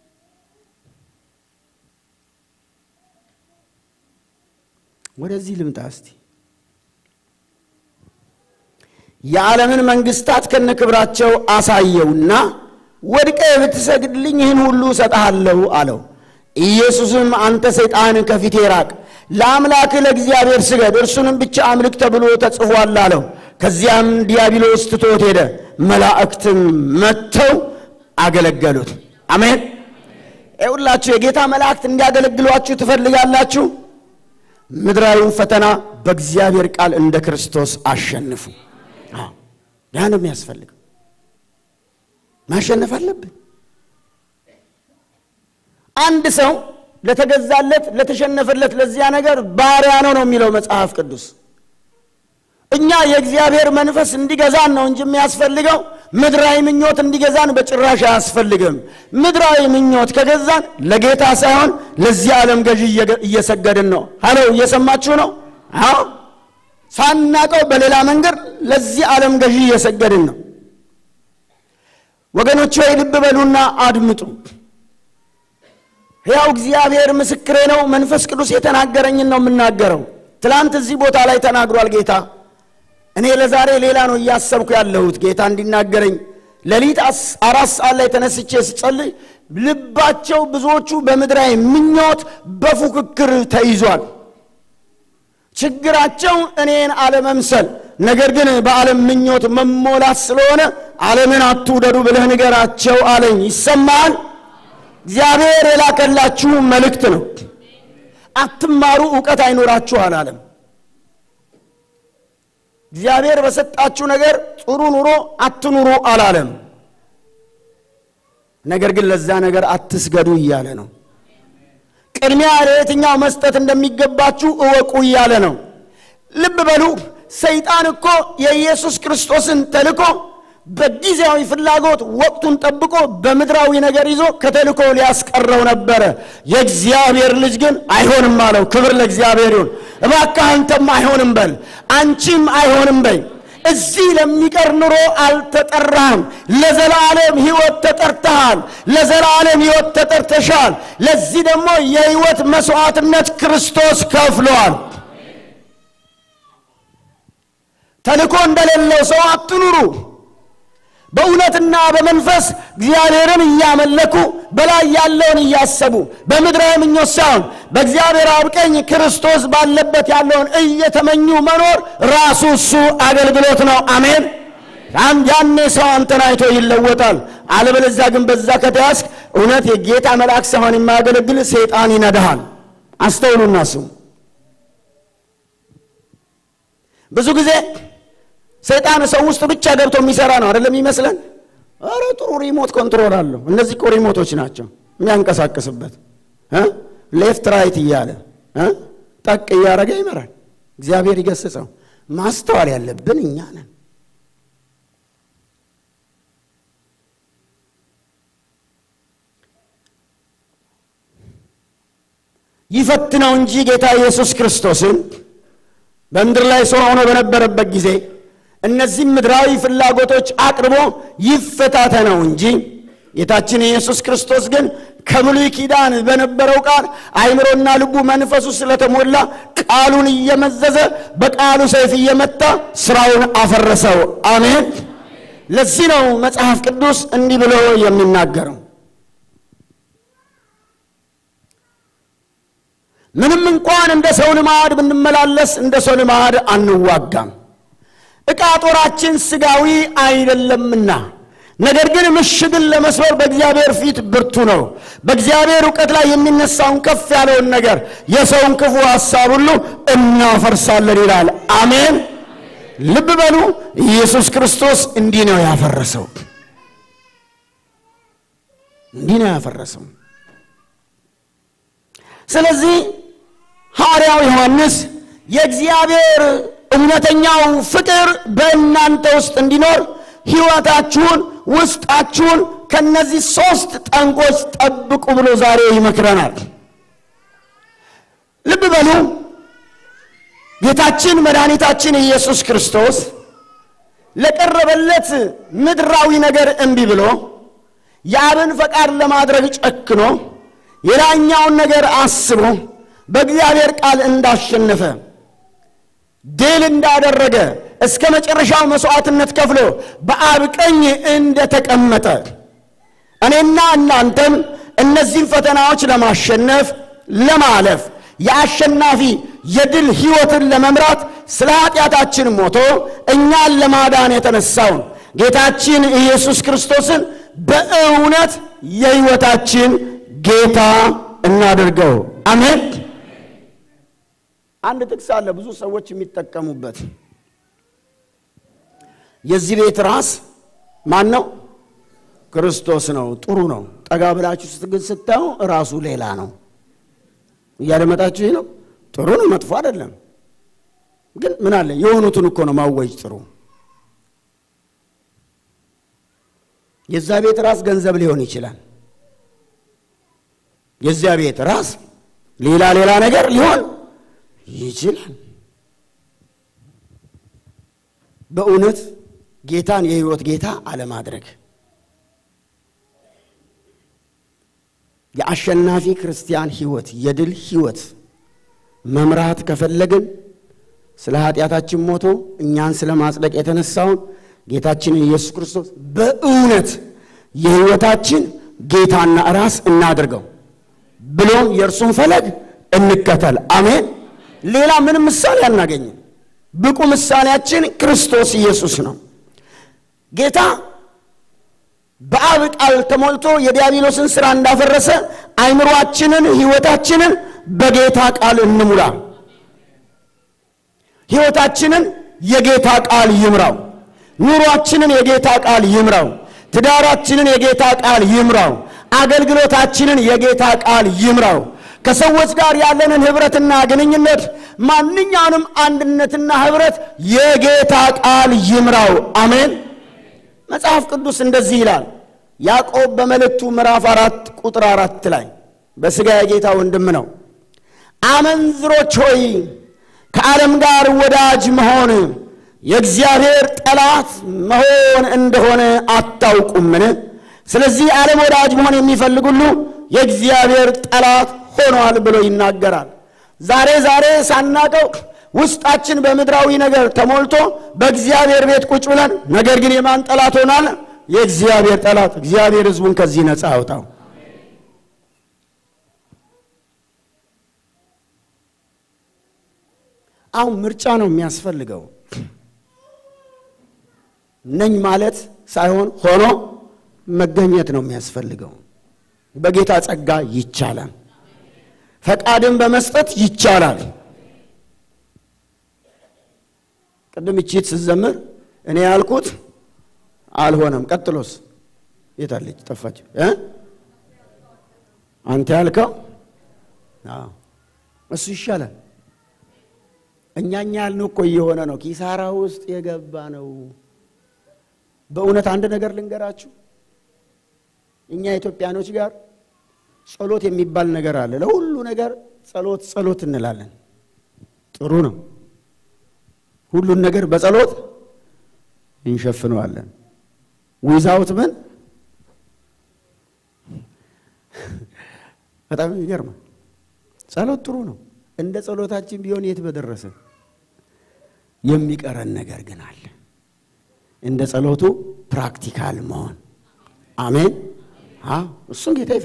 ወደዚህ ልምጣ እስቲ የዓለምን መንግስታት ከነክብራቸው አሳየውና ወድቀህ ብትሰግድልኝ ይህን ሁሉ ሰጣለሁ አለው ኢየሱስም አንተ ሰይጣን ከፊቴ ራቅ ለአምላክ ለእግዚአብሔር ስገድ እርሱንም ብቻ አምልክ ተብሎ ተጽፏል አለው ከዚያም ዲያብሎስ ትቶት ሄደ መላእክትም መጥተው አገለገሉት አሜን ሁላችሁ የጌታ መላእክት እንዲያገለግሏችሁ ትፈልጋላችሁ ምድራዊውን ፈተና በእግዚአብሔር ቃል እንደ ክርስቶስ አሸንፉ ያን የሚያስፈልግ ማሸነፍ አለብን አንድ ሰው ለተገዛለት ለተሸነፈለት ለዚያ ነገር ባሪያ ነው የሚለው መጽሐፍ ቅዱስ እኛ የእግዚአብሔር መንፈስ እንዲገዛን ነው እንጂ የሚያስፈልገው ምድራዊ ምኞት እንዲገዛን በጭራሽ አያስፈልግም ምድራዊ ምኞት ከገዛን ለጌታ ሳይሆን ለዚህ ዓለም ገዢ እየሰገድን ነው ሃሎ እየሰማችሁ ነው ሳናቀው በሌላ መንገድ ለዚህ ዓለም ገዢ እየሰገድን ነው ወገኖች ሆይ ልብ በሉና አድምጡ ያው እግዚአብሔር ምስክሬ ነው መንፈስ ቅዱስ የተናገረኝን ነው የምናገረው ትላንት እዚህ ቦታ ላይ ተናግሯል ጌታ እኔ ለዛሬ ሌላ ነው ያሰብኩ ያለሁት ጌታ እንዲናገረኝ ለሊት 4 ሰዓት ላይ ተነስቼ ስጸልይ ልባቸው ብዙዎቹ በምድራዊ ምኞት በፉክክር ተይዟል ችግራቸው እኔን አለመምሰል ነገር ግን በዓለም ምኞት መሞላት ስለሆነ ዓለምን አትውደዱ ብለህ ንገራቸው አለኝ ይሰማል እግዚአብሔር የላከላችሁ መልእክት ነው አትማሩ ዕውቀት አይኖራችሁ አላለም እግዚአብሔር በሰጣችሁ ነገር ጥሩ ኑሮ አትኑሩ አላለም ነገር ግን ለዛ ነገር አትስገዱ ይያለ ነው ቅድሚያ ለየትኛው መስጠት እንደሚገባችሁ እወቁ ይያለ ነው ልብ በሉ ሰይጣን እኮ የኢየሱስ ክርስቶስን ተልኮ በጊዜያዊ ፍላጎት ወቅቱን ጠብቆ በምድራዊ ነገር ይዞ ከተልኮ ሊያስቀረው ነበር የእግዚአብሔር ልጅ ግን አይሆንም አለው ክብር ለእግዚአብሔር ይሁን እባክህ አንተም አይሆንም በል አንቺም አይሆንም በይ እዚህ ለሚቀር ኑሮ አልተጠራህም ለዘላለም ሕይወት ተጠርተሃል ለዘላለም ሕይወት ተጠርተሻል ለዚህ ደግሞ የሕይወት መስዋዕትነት ክርስቶስ ከፍሏል ተልኮ እንደሌለው ሰው አትኑሩ በእውነትና በመንፈስ እግዚአብሔርን ያመለኩ በላይ ያለውን ያሰቡ በምድራዊ ምኞት ሳይሆን በእግዚአብሔር አብ ቀኝ ክርስቶስ ባለበት ያለውን እየተመኙ መኖር ራሱ እሱ አገልግሎት ነው አሜን ያኔ ሰው አንተን አይቶ ይለወጣል አለበለዚያ ግን በዛ ከተያዝክ እውነት የጌታ መልአክ ሳይሆን የማያገለግል ሰይጣን ይነዳሃል አስተውሉና ስሙ ብዙ ጊዜ ሰይጣን ሰው ውስጥ ብቻ ገብቶ የሚሰራ ነው አይደለም ይመስለን አረ ጥሩ ሪሞት ኮንትሮል አለው እነዚህ እኮ ሪሞቶች ናቸው የሚያንቀሳቅስበት ሌፍት ራይት ይያለ ጠቅ ያረጋ ይመራል እግዚአብሔር ይገስጸው ማስተዋል ያለብን እኛ ነን ይፈትነው እንጂ ጌታ ኢየሱስ ክርስቶስን በምድር ላይ ሰው ሆኖ በነበረበት ጊዜ እነዚህ ምድራዊ ፍላጎቶች አቅርቦ ይፈታተነው እንጂ ጌታችን ኢየሱስ ክርስቶስ ግን ከብሉይ ኪዳን በነበረው ቃል አይምሮና ልቡ መንፈሱ ስለተሞላ ቃሉን እየመዘዘ በቃሉ ሰይፍ እየመታ ስራውን አፈረሰው አሜን ለዚህ ነው መጽሐፍ ቅዱስ እንዲህ ብሎ የሚናገረው ምንም እንኳን እንደ ሰው ልማድ ብንመላለስ እንደ ሰው ልማድ አንዋጋም እቃጦራችን ስጋዊ አይደለምና ነገር ግን ምሽግን ለመስበር በእግዚአብሔር ፊት ብርቱ ነው በእግዚአብሔር ዕውቀት ላይ የሚነሳውን ከፍ ያለውን ነገር የሰውን ክፉ ሐሳብ ሁሉ እናፈርሳለን ይላል አሜን ልብ በሉ ኢየሱስ ክርስቶስ እንዲህ ነው ያፈረሰው ስለዚህ ሐዋርያው ዮሐንስ የእግዚአብሔር እውነተኛው ፍቅር በእናንተ ውስጥ እንዲኖር ሕይወታችሁን ውስጣችሁን ከነዚህ ሶስት ጠንቆች ጠብቁ ብሎ ዛሬ ይመክረናል ልብ በሉ ጌታችን መድኃኒታችን ኢየሱስ ክርስቶስ ለቀረበለት ምድራዊ ነገር እንቢ ብሎ የአብን ፈቃድ ለማድረግ ጨክኖ የላኛውን ነገር አስቦ በእግዚአብሔር ቃል እንዳሸነፈ ድል እንዳደረገ እስከ መጨረሻው መስዋዕትነት ከፍሎ በአብ ቀኝ እንደተቀመጠ እኔና እናንተም እነዚህን ፈተናዎች ለማሸነፍ ለማለፍ የአሸናፊ የድል ሕይወትን ለመምራት ስለ ኃጢአታችን ሞቶ እኛን ለማዳን የተነሳውን ጌታችን ኢየሱስ ክርስቶስን በእውነት የሕይወታችን ጌታ እናድርገው አሜን አንድ ጥቅስ አለ ብዙ ሰዎች የሚጠቀሙበት የዚህ ቤት ራስ ማን ነው ክርስቶስ ነው ጥሩ ነው ጠጋ ብላችሁ ስትገስታው ራሱ ሌላ ነው ያለመጣችሁ ነው ጥሩ ነው መጥፎ አይደለም ግን ምን አለ የሆኑትን እኮ ነው ማወጅ ጥሩ የዛ ቤት ራስ ገንዘብ ሊሆን ይችላል የዛ ቤት ራስ ሌላ ነገር ሊሆን ይችላል በእውነት ጌታን የሕይወት ጌታ አለማድረግ የአሸናፊ ክርስቲያን ሕይወት የድል ሕይወት መምራት ከፈለግን ስለ ኃጢአታችን ሞቶ እኛን ስለማጽደቅ የተነሳውን ጌታችን ኢየሱስ ክርስቶስ በእውነት የሕይወታችን ጌታና ራስ እናድርገው ብሎ የእርሱን ፈለግ እንከተል አሜን ሌላ ምንም ምሳሌ አናገኝም ብቁ ምሳሌያችን ክርስቶስ ኢየሱስ ነው ጌታ በአብ ቃል ተሞልቶ የዲያብሎስን ሥራ እንዳፈረሰ አይምሮአችንን ሕይወታችንን በጌታ ቃል እንሙላ ሕይወታችንን የጌታ ቃል ይምራው ኑሮአችንን የጌታ ቃል ይምራው ትዳራችንን የጌታ ቃል ይምራው አገልግሎታችንን የጌታ ቃል ይምራው ከሰዎች ጋር ያለንን ህብረትና ግንኙነት ማንኛውንም አንድነትና ህብረት የጌታ ቃል ይምራው አሜን መጽሐፍ ቅዱስ እንደዚህ ይላል። ያዕቆብ በመልእክቱ ምዕራፍ 4 ቁጥር 4 ላይ በሥጋ የጌታ ወንድም ነው፣ አመንዝሮች ሆይ ከዓለም ጋር ወዳጅ መሆን የእግዚአብሔር ጠላት መሆን እንደሆነ አታውቁምን? ስለዚህ ዓለም ወዳጅ መሆን የሚፈልግ ሁሉ የእግዚአብሔር ጠላት ሆኗል ብሎ ይናገራል። ዛሬ ሳናቀው ውስጣችን በምድራዊ ነገር ተሞልቶ በእግዚአብሔር ቤት ቁጭ ብለን ነገር ግን የማን ጠላት ሆናል? የእግዚአብሔር ጠላት። እግዚአብሔር ሕዝቡን ከዚህ ነፃ ያውጣው። አሁን ምርጫ ነው የሚያስፈልገው። ነኝ ማለት ሳይሆን ሆኖ መገኘት ነው የሚያስፈልገው። በጌታ ጸጋ ይቻላል። ፈቃድን በመስጠት ይቻላል። ቀደም እቺት ሲዘመር እኔ ያልኩት አልሆነም። ቀጥሎስ የታለች ጠፋች? አንተ ያልከው እሱ ይሻላል። እኛ ያልነው እኮ የሆነ ነው። ኪሳራ ውስጥ የገባ ነው። በእውነት አንድ ነገር ልንገራችሁ። እኛ ኢትዮጵያኖች ጋር ጸሎት የሚባል ነገር አለ። ለሁሉ ነገር ጸሎት እንላለን። ጥሩ ነው። ሁሉን ነገር በጸሎት እንሸፍነዋለን። ዊዛውት ምን በጣም ይገርማል። ጸሎት ጥሩ ነው። እንደ ጸሎታችን ቢሆን የት በደረሰ። የሚቀረን ነገር ግን አለ። እንደ ጸሎቱ ፕራክቲካል መሆን። አሜን። እሱን ጌታ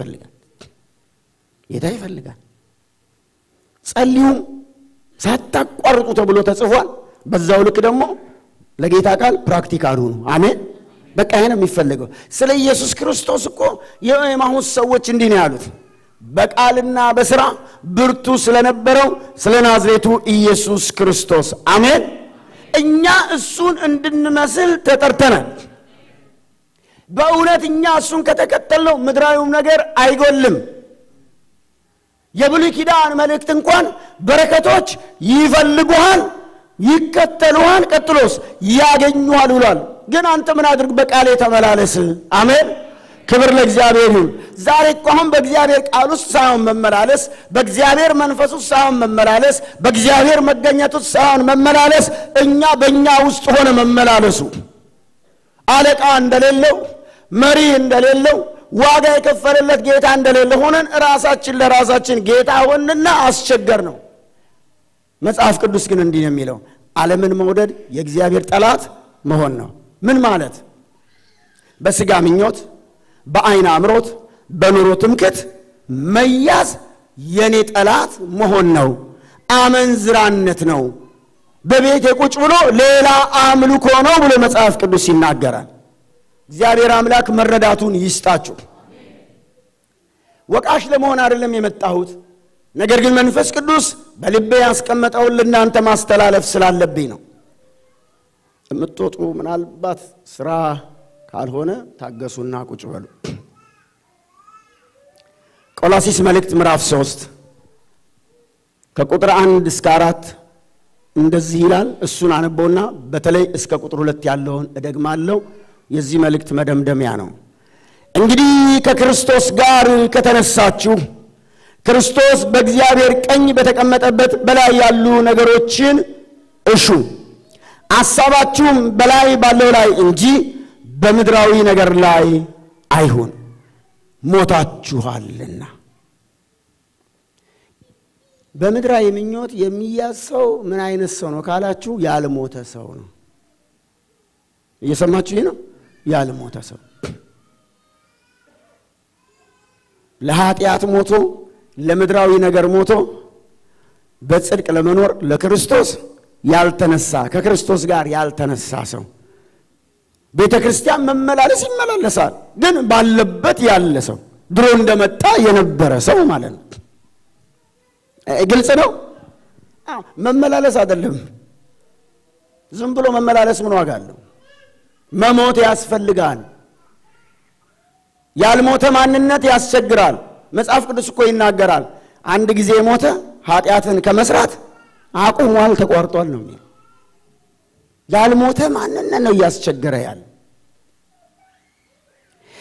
ይፈልጋል። ጸልዩ ሳታቋርጡ ተብሎ ተጽፏል። በዛው ልክ ደግሞ ለጌታ ቃል ፕራክቲካል ሁኑ። አሜን። በቃ ይሄን የሚፈልገው። ስለ ኢየሱስ ክርስቶስ እኮ የኤማሁስ ሰዎች እንዲህ ነው ያሉት፣ በቃልና በሥራ ብርቱ ስለነበረው ስለ ናዝሬቱ ኢየሱስ ክርስቶስ። አሜን። እኛ እሱን እንድንመስል ተጠርተናል። በእውነት እኛ እሱን ከተከተልነው ምድራዊውም ነገር አይጎልም። የብሉይ ኪዳን መልእክት እንኳን በረከቶች ይፈልጉሃል፣ ይከተሉሃል፣ ቀጥሎስ ያገኙሃል ብሏል። ግን አንተ ምን አድርግ? በቃሌ ተመላለስ። አሜን። ክብር ለእግዚአብሔር ይሁን። ዛሬ እኮ አሁን በእግዚአብሔር ቃል ውስጥ ሳይሆን መመላለስ፣ በእግዚአብሔር መንፈስ ውስጥ ሳይሆን መመላለስ፣ በእግዚአብሔር መገኘት ውስጥ ሳይሆን መመላለስ፣ እኛ በእኛ ውስጥ ሆነ መመላለሱ። አለቃ እንደሌለው፣ መሪ እንደሌለው፣ ዋጋ የከፈለለት ጌታ እንደሌለ ሆነን ራሳችን ለራሳችን ጌታ ሆንና አስቸገር ነው። መጽሐፍ ቅዱስ ግን እንዲህ ነው የሚለው፣ ዓለምን መውደድ የእግዚአብሔር ጠላት መሆን ነው። ምን ማለት? በሥጋ ምኞት፣ በዓይን አምሮት፣ በኑሮ ትምክህት መያዝ የኔ ጠላት መሆን ነው። አመንዝራነት ነው። በቤት ቁጭ ብሎ ሌላ አምልኮ ነው ብሎ መጽሐፍ ቅዱስ ይናገራል። እግዚአብሔር አምላክ መረዳቱን ይስጣችሁ። ወቃሽ ለመሆን አይደለም የመጣሁት፣ ነገር ግን መንፈስ ቅዱስ በልቤ ያስቀመጠውን ለእናንተ ማስተላለፍ ስላለብኝ ነው። የምትወጡ ምናልባት ስራ ካልሆነ ታገሱና ቁጭ በሉ። ቆላስይስ መልእክት ምዕራፍ 3 ከቁጥር 1 እስከ 4 እንደዚህ ይላል። እሱን አነበውና በተለይ እስከ ቁጥር 2 ያለውን እደግማለሁ። የዚህ መልእክት መደምደሚያ ነው። እንግዲህ ከክርስቶስ ጋር ከተነሳችሁ ክርስቶስ በእግዚአብሔር ቀኝ በተቀመጠበት በላይ ያሉ ነገሮችን እሹ፣ ሐሳባችሁም በላይ ባለው ላይ እንጂ በምድራዊ ነገር ላይ አይሁን፣ ሞታችኋልና። በምድራዊ ምኞት የሚያዝ ሰው ምን አይነት ሰው ነው ካላችሁ፣ ያልሞተ ሰው ነው። እየሰማችሁ ነው? ያልሞተ ሰው ለኃጢአት ሞቶ ለምድራዊ ነገር ሞቶ በጽድቅ ለመኖር ለክርስቶስ ያልተነሳ ከክርስቶስ ጋር ያልተነሳ ሰው ቤተክርስቲያን መመላለስ ይመላለሳል፣ ግን ባለበት ያለ ሰው ድሮ እንደመጣ የነበረ ሰው ማለት ነው። ግልጽ ነው። መመላለስ አይደለም። ዝም ብሎ መመላለስ ምን ዋጋ አለው? መሞት ያስፈልጋል። ያልሞተ ማንነት ያስቸግራል። መጽሐፍ ቅዱስ እኮ ይናገራል፣ አንድ ጊዜ ሞተ ኃጢአትን ከመስራት አቁሟል፣ ተቋርጧል ነው የሚለው። ያልሞተ ማንነት ነው ያስቸገረ ያለ።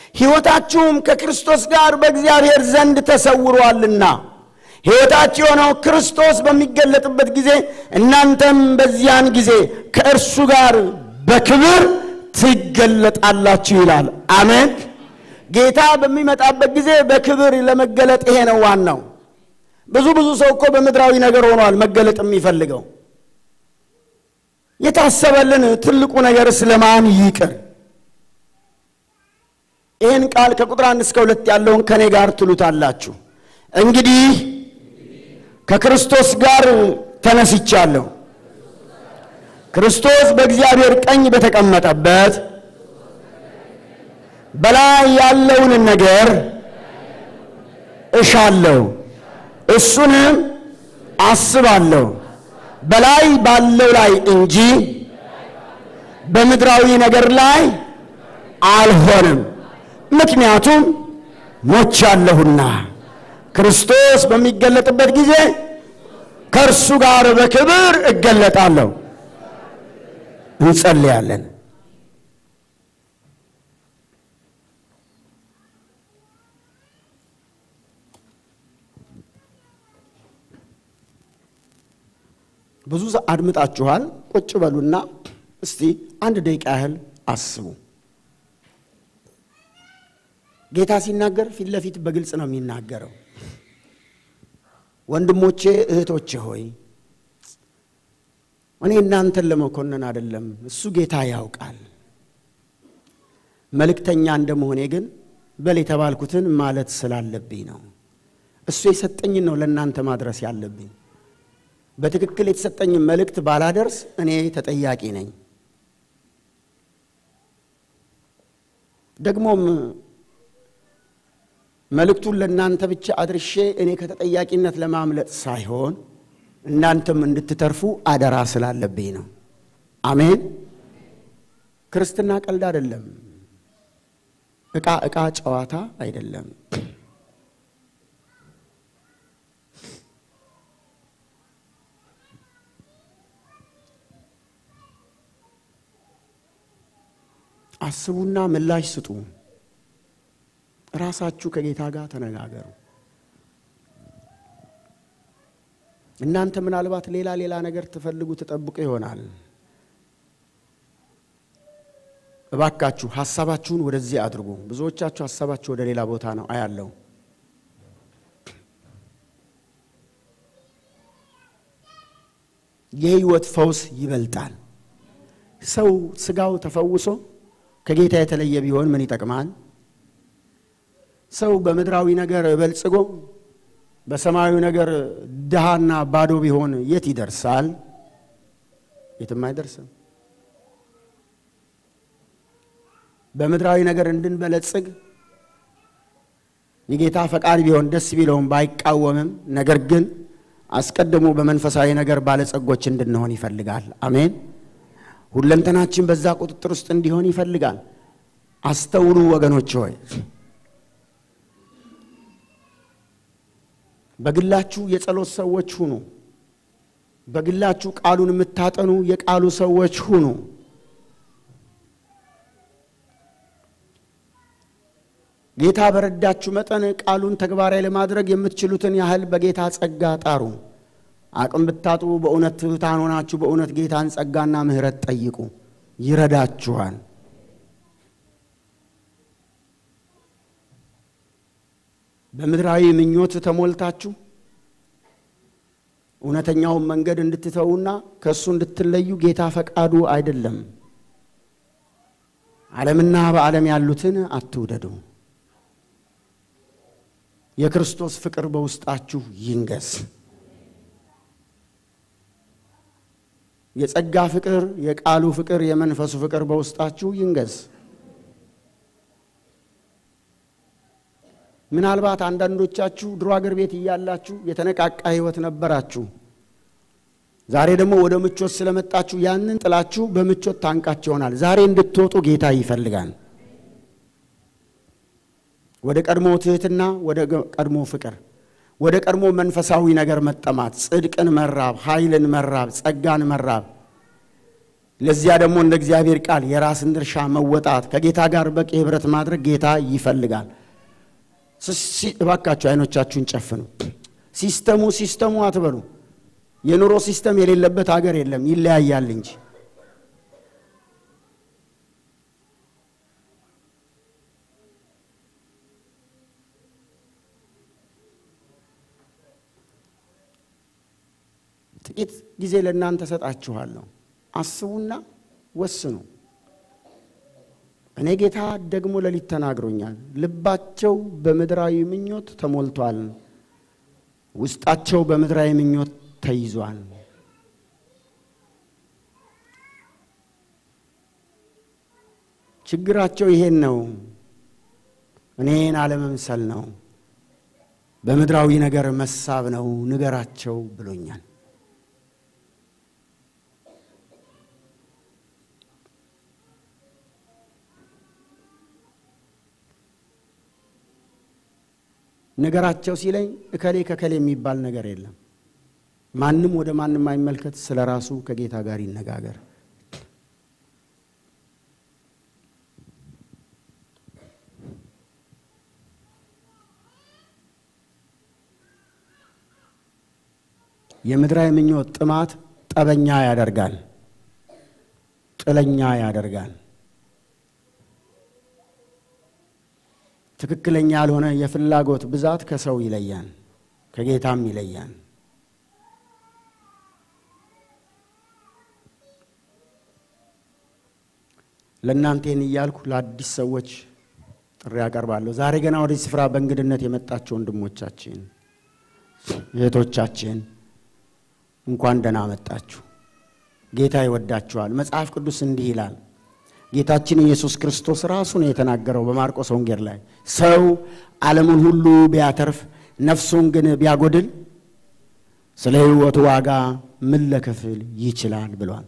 ሕይወታችሁም ከክርስቶስ ጋር በእግዚአብሔር ዘንድ ተሰውሯልና ሕይወታችሁ የሆነው ክርስቶስ በሚገለጥበት ጊዜ እናንተም በዚያን ጊዜ ከእርሱ ጋር በክብር ትገለጣላችሁ ይላል። አሜን። ጌታ በሚመጣበት ጊዜ በክብር ለመገለጥ ይሄ ነው ዋናው። ብዙ ሰው እኮ በምድራዊ ነገር ሆኗል መገለጥ የሚፈልገው። የታሰበልን ትልቁ ነገር ስለማን ይቅር? ይህን ቃል ከቁጥር 1 እስከ 2 ያለውን ከኔ ጋር ትሉታላችሁ። እንግዲህ ከክርስቶስ ጋር ተነስቻለሁ፣ ክርስቶስ በእግዚአብሔር ቀኝ በተቀመጠበት በላይ ያለውን ነገር እሻለሁ፣ እሱንም አስባለሁ፣ በላይ ባለው ላይ እንጂ በምድራዊ ነገር ላይ አልሆንም። ምክንያቱም ሞቻለሁና ክርስቶስ በሚገለጥበት ጊዜ ከእርሱ ጋር በክብር እገለጣለሁ። እንጸልያለን። ብዙ አድምጣችኋል። ቁጭ በሉና እስቲ 1 ደቂቃ ያህል አስቡ። ጌታ ሲናገር ፊት ለፊት በግልጽ ነው የሚናገረው። ወንድሞቼ እህቶቼ ሆይ እኔ እናንተን ለመኮነን አይደለም፣ እሱ ጌታ ያውቃል። መልእክተኛ እንደመሆኔ ግን በል የተባልኩትን ማለት ስላለብኝ ነው። እሱ የሰጠኝን ነው ለእናንተ ማድረስ ያለብኝ። በትክክል የተሰጠኝን መልእክት ባላደርስ እኔ ተጠያቂ ነኝ። ደግሞም መልእክቱን ለእናንተ ብቻ አድርሼ እኔ ከተጠያቂነት ለማምለጥ ሳይሆን እናንተም እንድትተርፉ አደራ ስላለብኝ ነው። አሜን። ክርስትና ቀልድ አይደለም። ዕቃ ጨዋታ አይደለም። አስቡና ምላሽ ስጡ። ራሳችሁ ከጌታ ጋር ተነጋገሩ። እናንተ ምናልባት ሌላ ነገር ትፈልጉ ተጠብቁ ይሆናል። እባካችሁ ሐሳባችሁን ወደዚህ አድርጉ። ብዙዎቻችሁ ሐሳባችሁ ወደ ሌላ ቦታ ነው አያለው። የሕይወት ፈውስ ይበልጣል። ሰው ስጋው ተፈውሶ ከጌታ የተለየ ቢሆን ምን ይጠቅማል? ሰው በምድራዊ ነገር በልጽጎ በሰማያዊ ነገር ድሃና ባዶ ቢሆን የት ይደርሳል? የትም አይደርስም። በምድራዊ ነገር እንድንበለጽግ የጌታ ፈቃድ ቢሆን ደስ ቢለውም ባይቃወምም፣ ነገር ግን አስቀድሞ በመንፈሳዊ ነገር ባለጸጎች እንድንሆን ይፈልጋል። አሜን። ሁለንተናችን በዛ ቁጥጥር ውስጥ እንዲሆን ይፈልጋል። አስተውሉ ወገኖች ሆይ፣ በግላችሁ የጸሎት ሰዎች ሁኑ። በግላችሁ ቃሉን የምታጠኑ የቃሉ ሰዎች ሁኑ። ጌታ በረዳችሁ መጠን ቃሉን ተግባራዊ ለማድረግ የምትችሉትን ያህል በጌታ ጸጋ ጣሩ። አቅም ብታጡ በእውነት ትሑታን ሆናችሁ በእውነት ጌታን ጸጋና ምሕረት ጠይቁ፣ ይረዳችኋል። በምድራዊ ምኞት ተሞልታችሁ እውነተኛውን መንገድ እንድትተውና ከሱ እንድትለዩ ጌታ ፈቃዱ አይደለም። ዓለምና በዓለም ያሉትን አትውደዱ። የክርስቶስ ፍቅር በውስጣችሁ ይንገስ። የጸጋ ፍቅር፣ የቃሉ ፍቅር፣ የመንፈሱ ፍቅር በውስጣችሁ ይንገስ። ምናልባት አንዳንዶቻችሁ ድሮ አገር ቤት እያላችሁ የተነቃቃ ሕይወት ነበራችሁ። ዛሬ ደግሞ ወደ ምቾት ስለመጣችሁ ያንን ጥላችሁ በምቾት ታንቃችሁ ይሆናል። ዛሬ እንድትወጡ ጌታ ይፈልጋል። ወደ ቀድሞ ትሕትና፣ ወደ ቀድሞ ፍቅር፣ ወደ ቀድሞ መንፈሳዊ ነገር መጠማት፣ ጽድቅን መራብ፣ ኃይልን መራብ፣ ጸጋን መራብ። ለዚያ ደግሞ እንደ እግዚአብሔር ቃል የራስን ድርሻ መወጣት ከጌታ ጋር በቂ ህብረት ማድረግ ጌታ ይፈልጋል። እባካችሁ አይኖቻችሁን ጨፍኑ። ሲስተሙ አትበሉ። የኑሮ ሲስተም የሌለበት ሀገር የለም፣ ይለያያል እንጂ። ጥቂት ጊዜ ለእናንተ ሰጣችኋለሁ። አስቡና ወስኑ። እኔ ጌታ ደግሞ ለሊት ተናግሮኛል። ልባቸው በምድራዊ ምኞት ተሞልቷል፣ ውስጣቸው በምድራዊ ምኞት ተይዟል። ችግራቸው ይሄን ነው። እኔን አለመምሰል ነው፣ በምድራዊ ነገር መሳብ ነው ንገራቸው ብሎኛል። ነገራቸው ሲለኝ እከሌ ከከሌ የሚባል ነገር የለም። ማንም ወደ ማንም አይመልከት፣ ስለራሱ ከጌታ ጋር ይነጋገር። የምድራዊ ምኞት ጥማት ጠበኛ ያደርጋል፣ ጥለኛ ያደርጋል። ትክክለኛ ያልሆነ የፍላጎት ብዛት ከሰው ይለያል፣ ከጌታም ይለያል። ለእናንተን እያልኩ ለአዲስ ሰዎች ጥሪ ያቀርባለሁ። ዛሬ ገና ወደዚህ ስፍራ በእንግድነት የመጣችሁ ወንድሞቻችን እህቶቻችን እንኳን ደህና መጣችሁ። ጌታ ይወዳችኋል። መጽሐፍ ቅዱስ እንዲህ ይላል። ጌታችን ኢየሱስ ክርስቶስ ራሱ ነው የተናገረው በማርቆስ ወንጌል ላይ ሰው ዓለሙን ሁሉ ቢያተርፍ ነፍሱን ግን ቢያጎድል ስለ ሕይወቱ ዋጋ ምን ሊከፍል ይችላል ብሏል።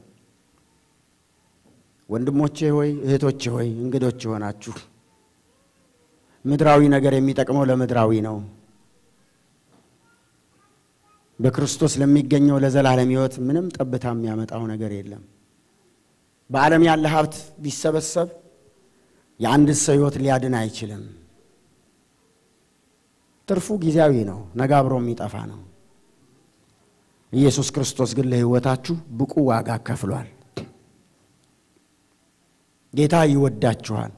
ወንድሞቼ ሆይ እህቶቼ ሆይ እንግዶች ሆናችሁ ምድራዊ ነገር የሚጠቅመው ለምድራዊ ነው። በክርስቶስ ለሚገኘው ለዘላለም ሕይወት ምንም ጠብታ የሚያመጣው ነገር የለም። በዓለም ያለ ሀብት ቢሰበሰብ የአንድ ሰው ሕይወት ሊያድን አይችልም። ትርፉ ጊዜያዊ ነው፣ ነገ አብሮ የሚጠፋ ነው። ኢየሱስ ክርስቶስ ግን ለሕይወታችሁ ብቁ ዋጋ ከፍሏል። ጌታ ይወዳችኋል።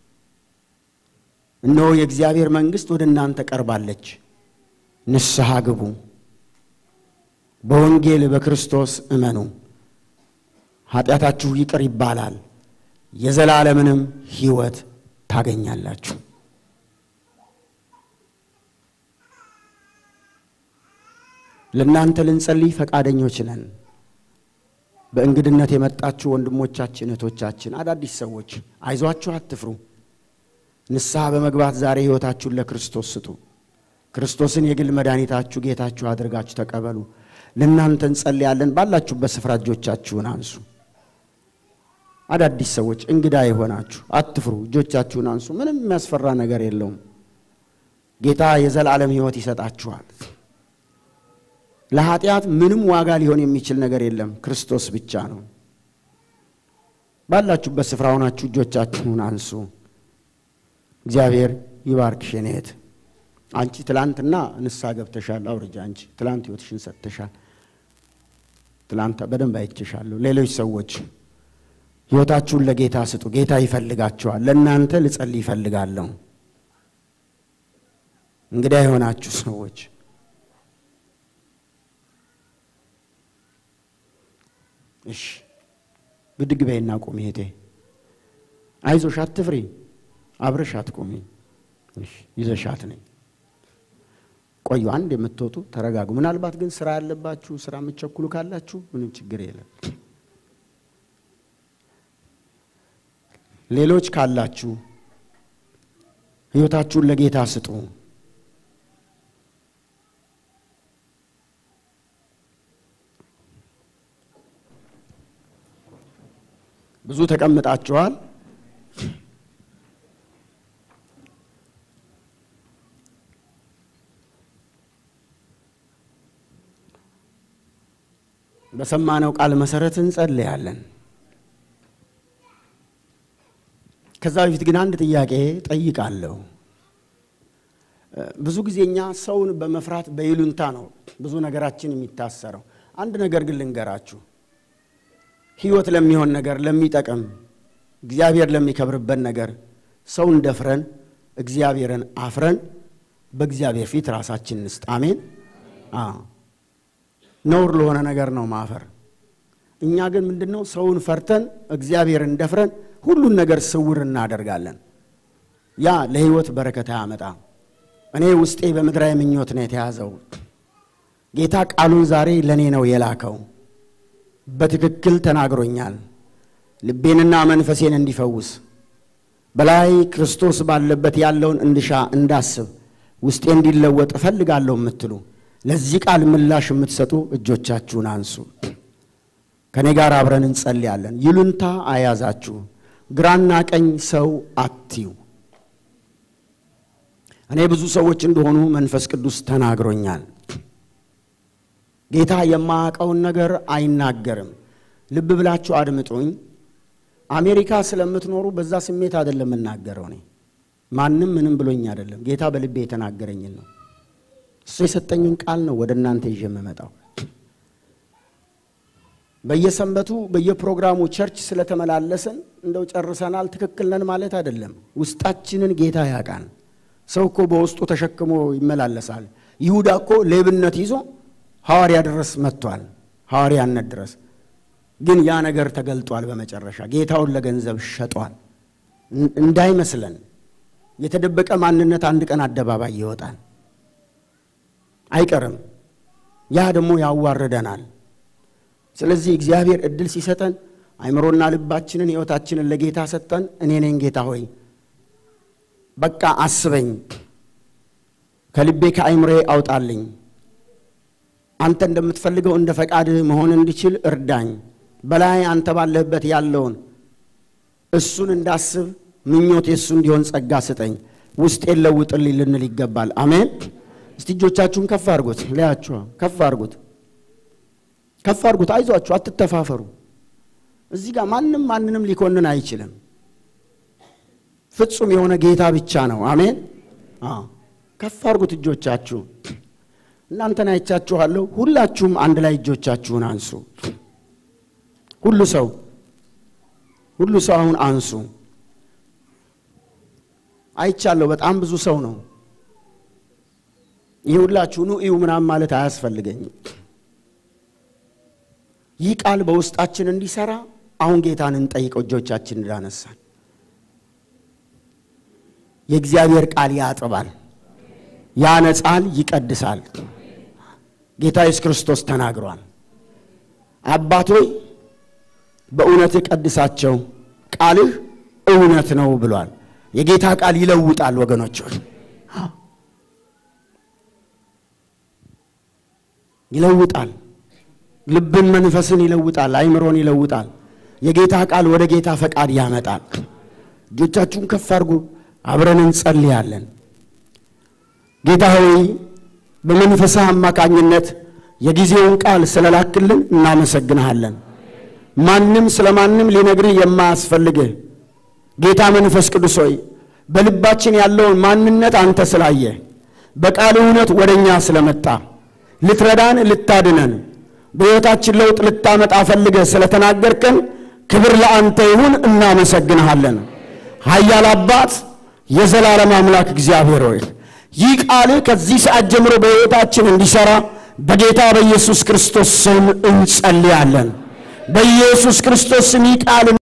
እነሆ የእግዚአብሔር መንግሥት ወደ እናንተ ቀርባለች፣ ንስሐ ግቡ፣ በወንጌል በክርስቶስ እመኑ፣ ኃጢአታችሁ ይቅር ይባላል፣ የዘላለምንም ሕይወት ታገኛላችሁ። ለእናንተ ልንጸልይ ፈቃደኞች ነን። በእንግድነት የመጣችሁ ወንድሞቻችን እህቶቻችን፣ አዳዲስ ሰዎች አይዟችሁ፣ አትፍሩ። ንስሐ በመግባት ዛሬ ሕይወታችሁን ለክርስቶስ ስጡ። ክርስቶስን የግል መድኃኒታችሁ ጌታችሁ አድርጋችሁ ተቀበሉ። ለእናንተ እንጸልያለን። ባላችሁበት ስፍራ እጆቻችሁን አንሱ። አዳዲስ ሰዎች እንግዳ የሆናችሁ አትፍሩ፣ እጆቻችሁን አንሱ። ምንም የሚያስፈራ ነገር የለውም። ጌታ የዘላለም ሕይወት ይሰጣችኋል። ለኃጢአት ምንም ዋጋ ሊሆን የሚችል ነገር የለም፣ ክርስቶስ ብቻ ነው። ባላችሁበት ስፍራ ሆናችሁ እጆቻችሁን አንሱ። እግዚአብሔር ይባርክሽ የኔ እህት። አንቺ ትላንትና ንስሐ ገብተሻል። አውርጃ አንቺ ትላንት ሕይወትሽን ሰጥተሻል። ትላንት በደንብ አይቼሻለሁ። ሌሎች ሰዎች ሕይወታችሁን ለጌታ ስጡ። ጌታ ይፈልጋችኋል። ለእናንተ ልጸልይ ይፈልጋለሁ። እንግዳ የሆናችሁ ሰዎች እሺ ብድግ በይና ቁሚ እህቴ። አይዞሽ፣ አትፍሪ፣ አብረሽ አትቁሚ። እሺ ይዘሻት ነኝ። ቆዩ፣ አንድ የምትወጡ ተረጋጉ። ምናልባት ግን ስራ ያለባችሁ ስራ የምትቸኩሉ ካላችሁ ምንም ችግር የለም። ሌሎች ካላችሁ ሕይወታችሁን ለጌታ ስጡ። ብዙ ተቀምጣችኋል። በሰማነው ቃል መሰረት እንጸልያለን። ከዛ በፊት ግን አንድ ጥያቄ ጠይቃለሁ። ብዙ ጊዜኛ ሰውን በመፍራት በይሉንታ ነው ብዙ ነገራችን የሚታሰረው። አንድ ነገር ግን ልንገራችሁ፣ ህይወት ለሚሆን ነገር ለሚጠቅም እግዚአብሔር ለሚከብርበት ነገር ሰውን ደፍረን እግዚአብሔርን አፍረን በእግዚአብሔር ፊት ራሳችንን እንስጥ። አሜን። ነውር ለሆነ ነገር ነው ማፈር። እኛ ግን ምንድነው ሰውን ፈርተን እግዚአብሔርን ደፍረን ሁሉን ነገር ስውር እናደርጋለን። ያ ለህይወት በረከት ያመጣ። እኔ ውስጤ በመድራይ ምኞት ነው የተያዘው። ጌታ ቃሉን ዛሬ ለኔ ነው የላከው። በትክክል ተናግሮኛል። ልቤንና መንፈሴን እንዲፈውስ በላይ ክርስቶስ ባለበት ያለውን እንድሻ እንዳስብ ውስጤ እንዲለወጥ ፈልጋለሁ የምትሉ ለዚህ ቃል ምላሽ የምትሰጡ እጆቻችሁን አንሱ። ከኔ ጋር አብረን እንጸልያለን። ይሉንታ አያዛችሁ፣ ግራና ቀኝ ሰው አትዩ። እኔ ብዙ ሰዎች እንደሆኑ መንፈስ ቅዱስ ተናግሮኛል። ጌታ የማያውቀውን ነገር አይናገርም። ልብ ብላችሁ አድምጡኝ። አሜሪካ ስለምትኖሩ በዛ ስሜት አይደለም እናገረው። እኔ ማንንም ምንም ብሎኝ አይደለም። ጌታ በልቤ የተናገረኝ ነው። እሱ የሰጠኝን ቃል ነው ወደ እናንተ ይዤ መመጣው። በየሰንበቱ በየፕሮግራሙ ቸርች ስለተመላለሰን እንደው ጨርሰናል ትክክል ነን ማለት አይደለም። ውስጣችንን ጌታ ያውቃል። ሰው እኮ በውስጡ ተሸክሞ ይመላለሳል። ይሁዳ እኮ ሌብነት ይዞ ሐዋርያ ድረስ መጥቷል። ሐዋርያነት ድረስ ግን ያ ነገር ተገልጧል። በመጨረሻ ጌታውን ለገንዘብ ሸጧል። እንዳይመስለን የተደበቀ ማንነት አንድ ቀን አደባባይ ይወጣል፣ አይቀርም። ያ ደግሞ ያዋርደናል። ስለዚህ እግዚአብሔር እድል ሲሰጠን አይምሮና ልባችንን ሕይወታችንን ለጌታ ሰጠን። እኔ ነኝ ጌታ ሆይ በቃ አስበኝ፣ ከልቤ ከአይምሮዬ አውጣልኝ፣ አንተ እንደምትፈልገው እንደ ፈቃድህ መሆን እንድችል እርዳኝ፣ በላይ አንተ ባለህበት ያለውን እሱን እንዳስብ ምኞቴ እሱ እንዲሆን ጸጋ ስጠኝ፣ ውስጤን ለውጥልኝ ልንል ይገባል። አሜን። እስቲ እጆቻችሁን ከፍ አድርጉት፣ ለያችሁ ከፍ አድርጉት፣ ከፍ አድርጉት። አይዟችሁ፣ አትተፋፈሩ። እዚህ ጋር ማንንም ሊኮንን አይችልም። ፍጹም የሆነ ጌታ ብቻ ነው። አሜን። ከፍ አድርጉት እጆቻችሁ። እናንተን አይቻችኋለሁ። ሁላችሁም አንድ ላይ እጆቻችሁን አንሱ። ሁሉ ሰው አሁን አንሱ። አይቻለሁ። በጣም ብዙ ሰው ነው። ይሁላችሁ ነው እዩ ምናምን ማለት አያስፈልገኝም። ይህ ቃል በውስጣችን እንዲሰራ አሁን ጌታን እንጠይቀው። እጆቻችን እንዳነሳን የእግዚአብሔር ቃል ያጥባል፣ ያነጻል፣ ይቀድሳል። ጌታ ኢየሱስ ክርስቶስ ተናግሯል። አባት ሆይ በእውነት ቀድሳቸው፣ ቃልህ እውነት ነው ብሏል። የጌታ ቃል ይለውጣል ወገኖች፣ ይለውጣል። ልብን መንፈስን ይለውጣል፣ አይምሮን ይለውጣል። የጌታ ቃል ወደ ጌታ ፈቃድ ያመጣል። እጆቻችሁን ከፍ አድርጉ፣ አብረን እንጸልያለን። ጌታ ሆይ በመንፈስህ አማካኝነት የጊዜውን ቃል ስለላክልን እናመሰግንሃለን። ማንም ስለማንም ሊነግርህ የማያስፈልግህ ጌታ መንፈስ ቅዱስ ሆይ በልባችን ያለውን ማንነት አንተ ስላየ በቃል እውነት ወደኛ ስለመጣ ልትረዳን ልታድነን በሕይወታችን ለውጥ ልታመጣ ፈልገህ ስለተናገርከን ክብር ለአንተ ይሁን፣ እናመሰግንሃለን። ኃያል አባት የዘላለም አምላክ እግዚአብሔር ሆይ ይህ ቃል ከዚህ ሰዓት ጀምሮ በሕይወታችን እንዲሰራ በጌታ በኢየሱስ ክርስቶስ ስም እንጸልያለን። በኢየሱስ ክርስቶስ ስም ይህ ቃል